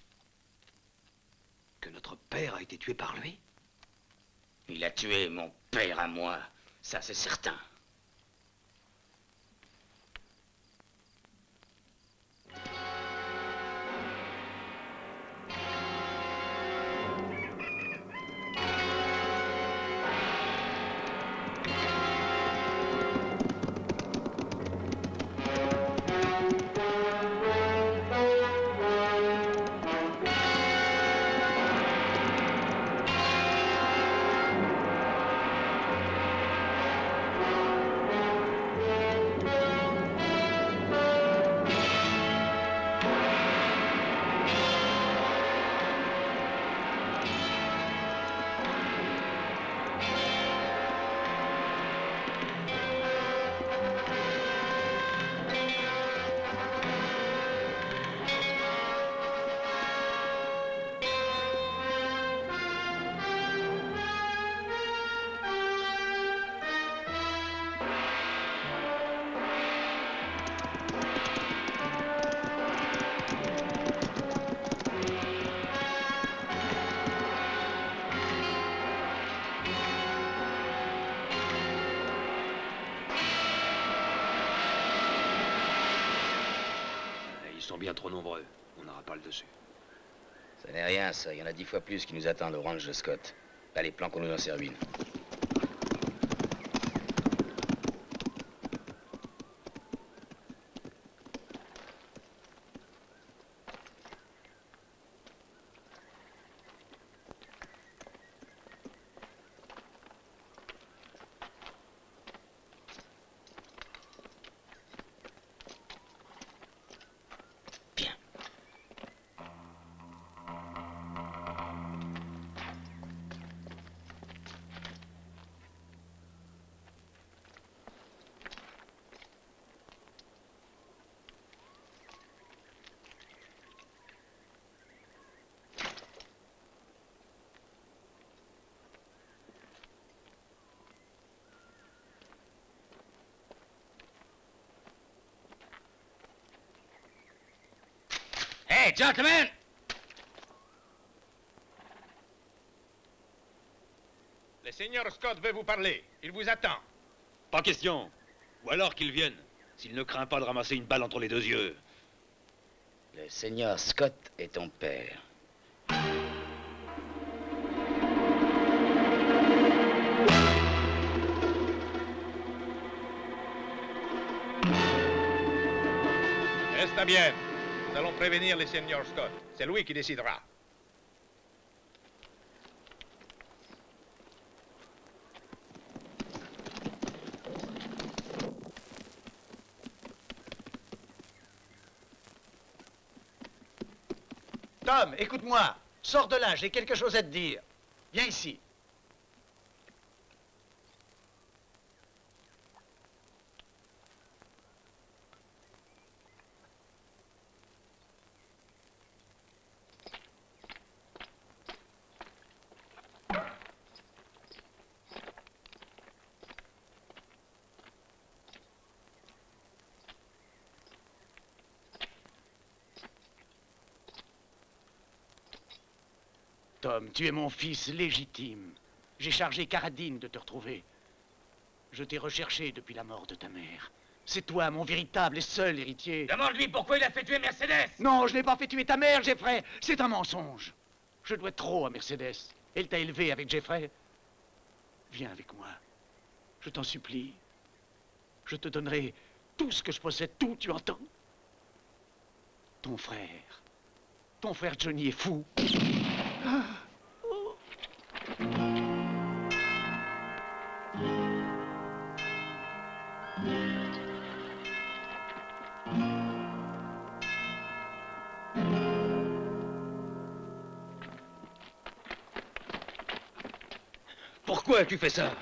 que notre père a été tué par lui? Il a tué mon père à moi, ça c'est certain. Ils sont bien trop nombreux. On n'aura pas le dessus. Ça n'est rien, ça. Il y en a dix fois plus qui nous attendent au ranch de Scott. Allez, planquons-nous dans Servine. Hey, gentlemen! Le seigneur Scott veut vous parler. Il vous attend. Pas question. Ou alors qu'il vienne, s'il ne craint pas de ramasser une balle entre les deux yeux. Le seigneur Scott est ton père. Reste bien. Nous allons prévenir le seigneur Scott. C'est lui qui décidera. Tom, écoute-moi. Sors de là, j'ai quelque chose à te dire. Viens ici. Tom, tu es mon fils légitime. J'ai chargé Caradine de te retrouver. Je t'ai recherché depuis la mort de ta mère. C'est toi, mon véritable et seul héritier. Demande-lui pourquoi il a fait tuer Mercedes. Non, je n'ai pas fait tuer ta mère, Jeffrey. C'est un mensonge. Je dois trop à Mercedes. Elle t'a élevé avec Jeffrey. Viens avec moi. Je t'en supplie. Je te donnerai tout ce que je possède, tout, tu entends? Ton frère. Ton frère Johnny est fou. Ah. Oh. Pourquoi as-tu fait ça?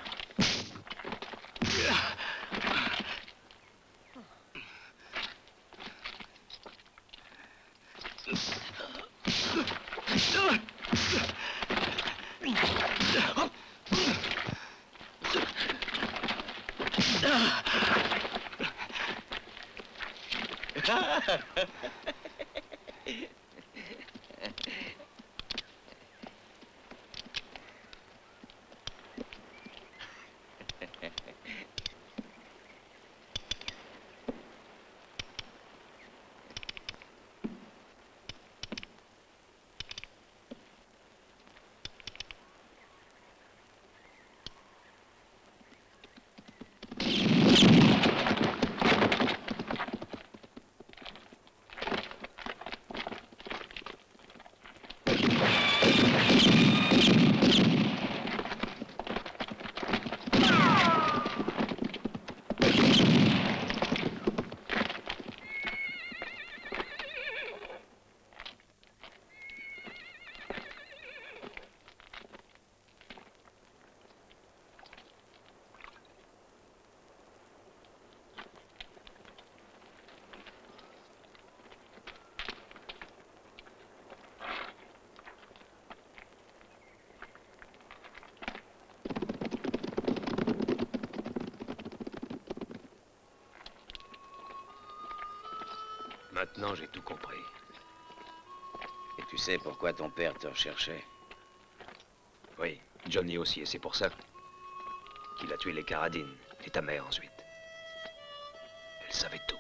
Maintenant, j'ai tout compris. Et tu sais pourquoi ton père te recherchait? Oui, Johnny aussi, et c'est pour ça qu'il a tué les Carradine et ta mère ensuite. Elle savait tout.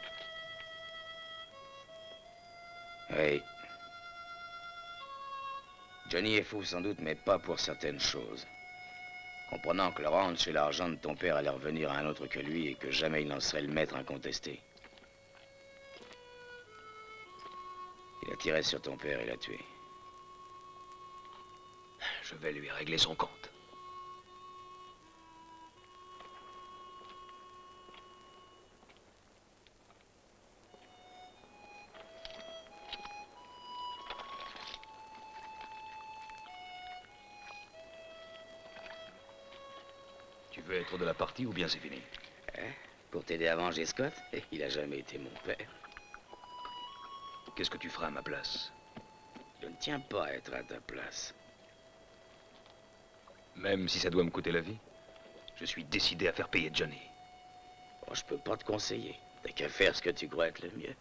Oui. Johnny est fou sans doute, mais pas pour certaines choses. Comprenant que le ranch et l'argent de ton père allaient revenir à un autre que lui et que jamais il n'en serait le maître incontesté. Il a tiré sur ton père et l'a tué. Je vais lui régler son compte. Tu veux être de la partie ou bien c'est fini? Hein? Pour t'aider à venger Scott? Il a jamais été mon père. Qu'est-ce que tu feras à ma place? Je ne tiens pas à être à ta place. Même si ça doit me coûter la vie? Je suis décidé à faire payer Johnny. Oh, je peux pas te conseiller. T'as qu'à faire ce que tu crois être le mieux.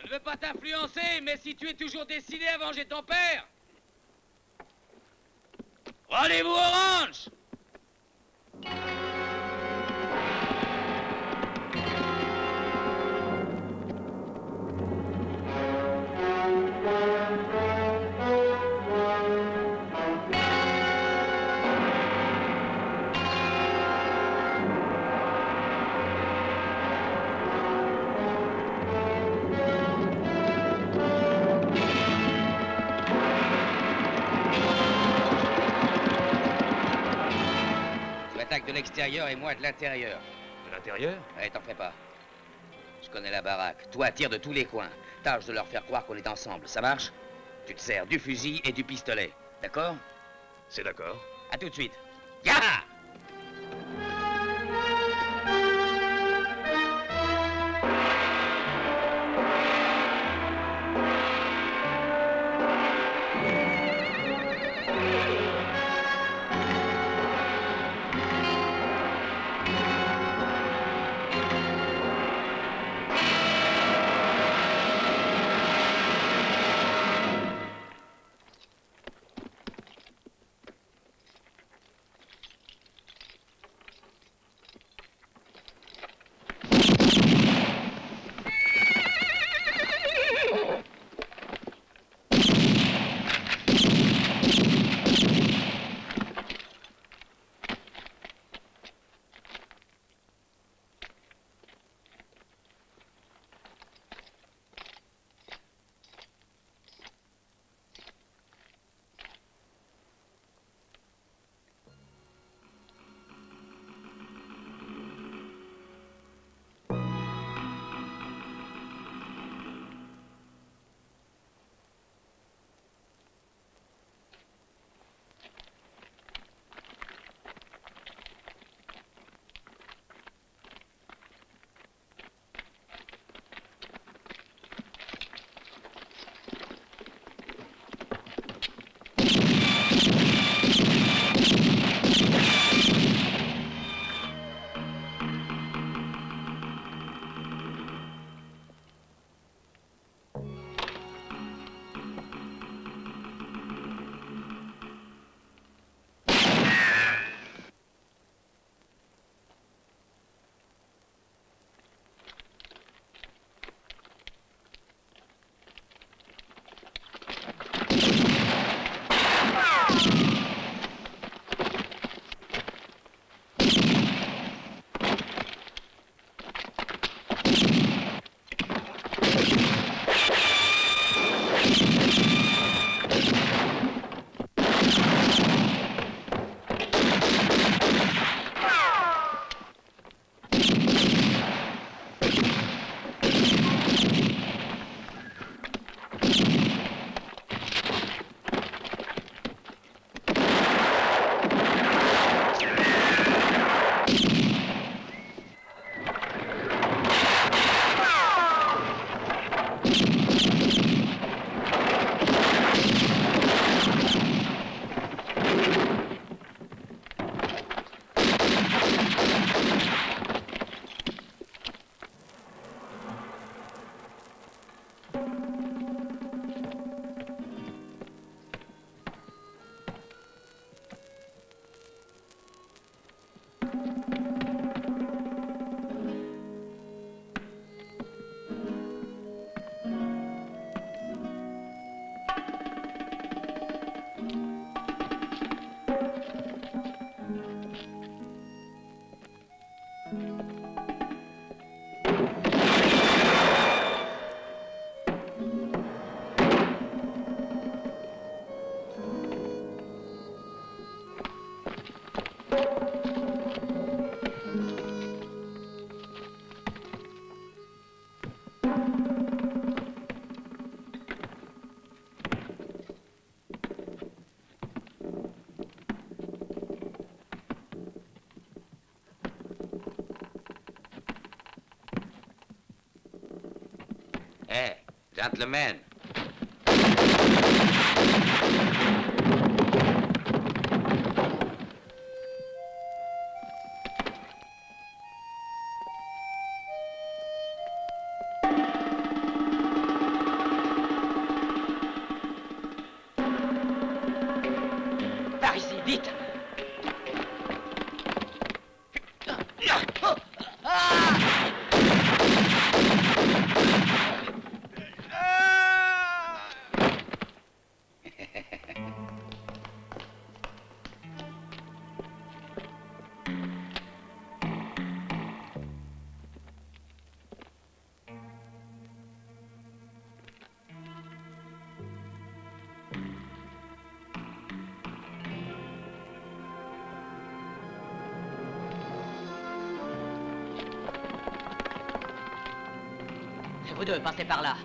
ne veux pas t'influencer, mais si tu es toujours décidé à venger ton père... Rendez-vous Orange! De l'extérieur et moi de l'intérieur. De l'intérieur? Ouais, t'en fais pas. Je connais la baraque. Toi, tire de tous les coins. Tâche de leur faire croire qu'on est ensemble. Ça marche? Tu te sers du fusil et du pistolet. D'accord? C'est d'accord. À tout de suite. Ya! Hey, gentlemen. Vite. Vous deux, passez par là.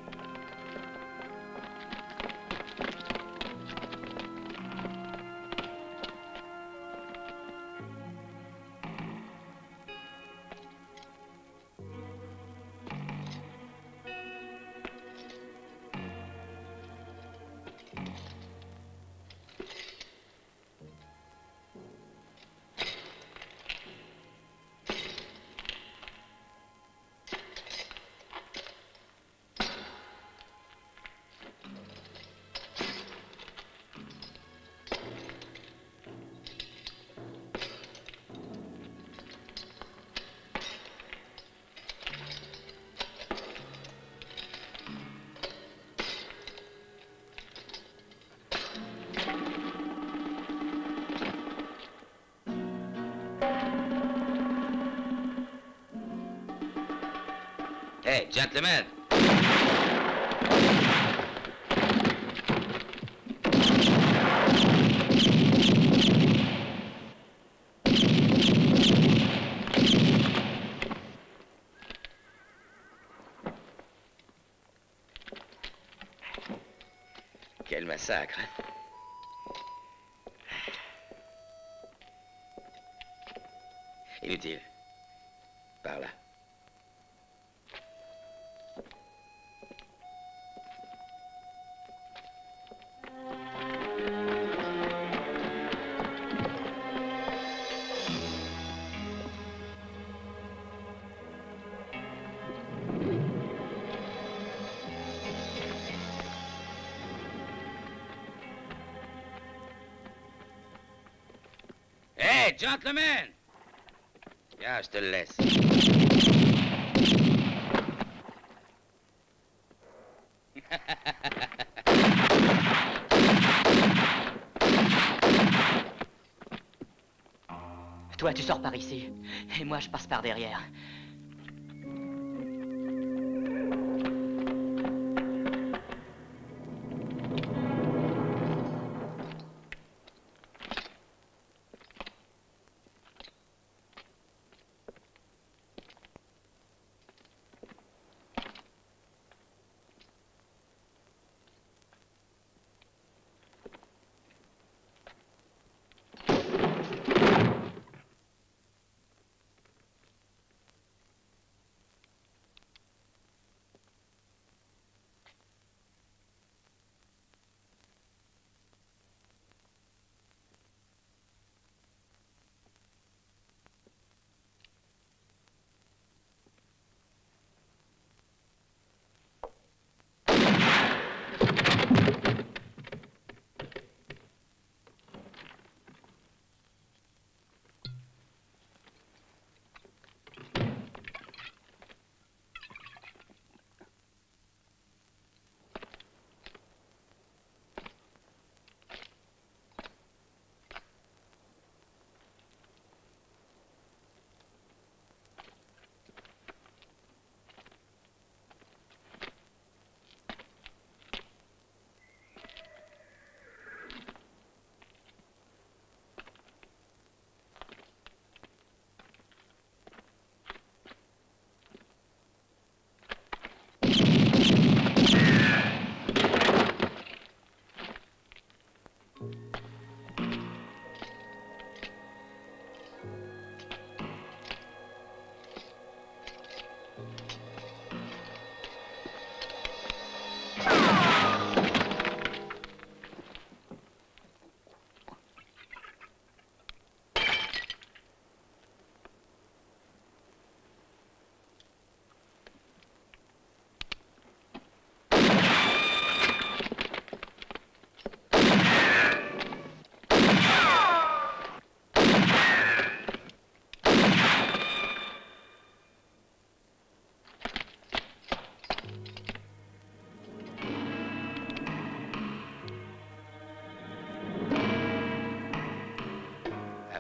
Hey, gentlemen. Quel massacre, hein? Inutile. Par là. Hey, gentlemen! Viens, je te le laisse. Toi, tu sors par ici. Et moi, je passe par derrière.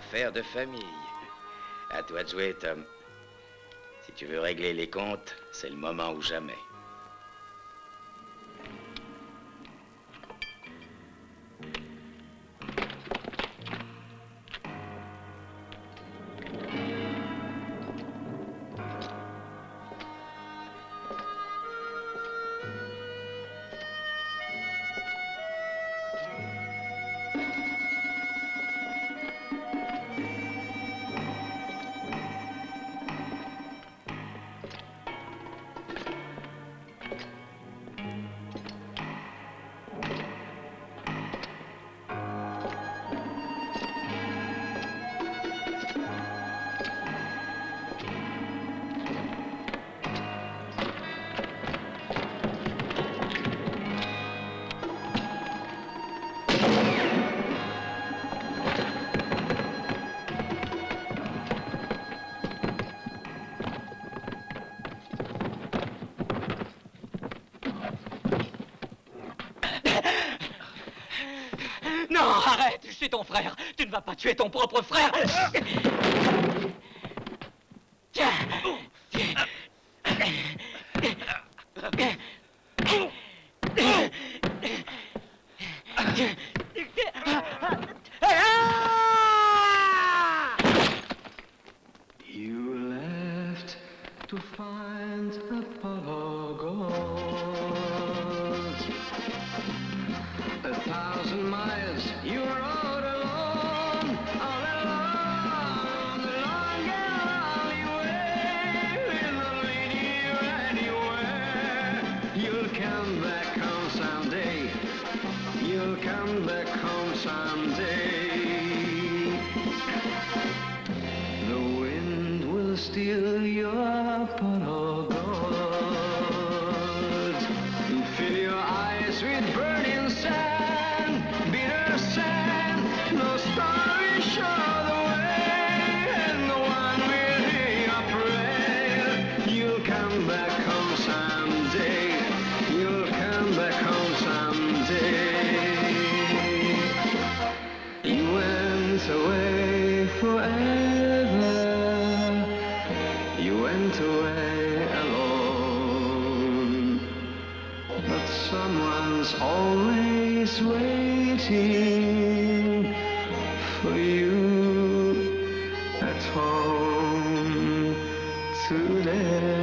affaire de famille. À toi de jouer, Tom. Si tu veux régler les comptes, c'est le moment ou jamais. Non, arrête, je suis ton frère. Tu ne vas pas tuer ton propre frère. Tiens. You left to find a pot of gold. A thousand miles you rode alone, all alone, the long alleyway, will not lead you anywhere. You'll come back home someday. You'll come back home someday. The wind will steal your pot of gold. Fill your eyes with burning sand, bitter sand. No star will show the way, and no one will hear your prayer. You'll come back home someday. You'll come back home someday. You went away forever. You went away alone. But someone's always waiting for you at home today.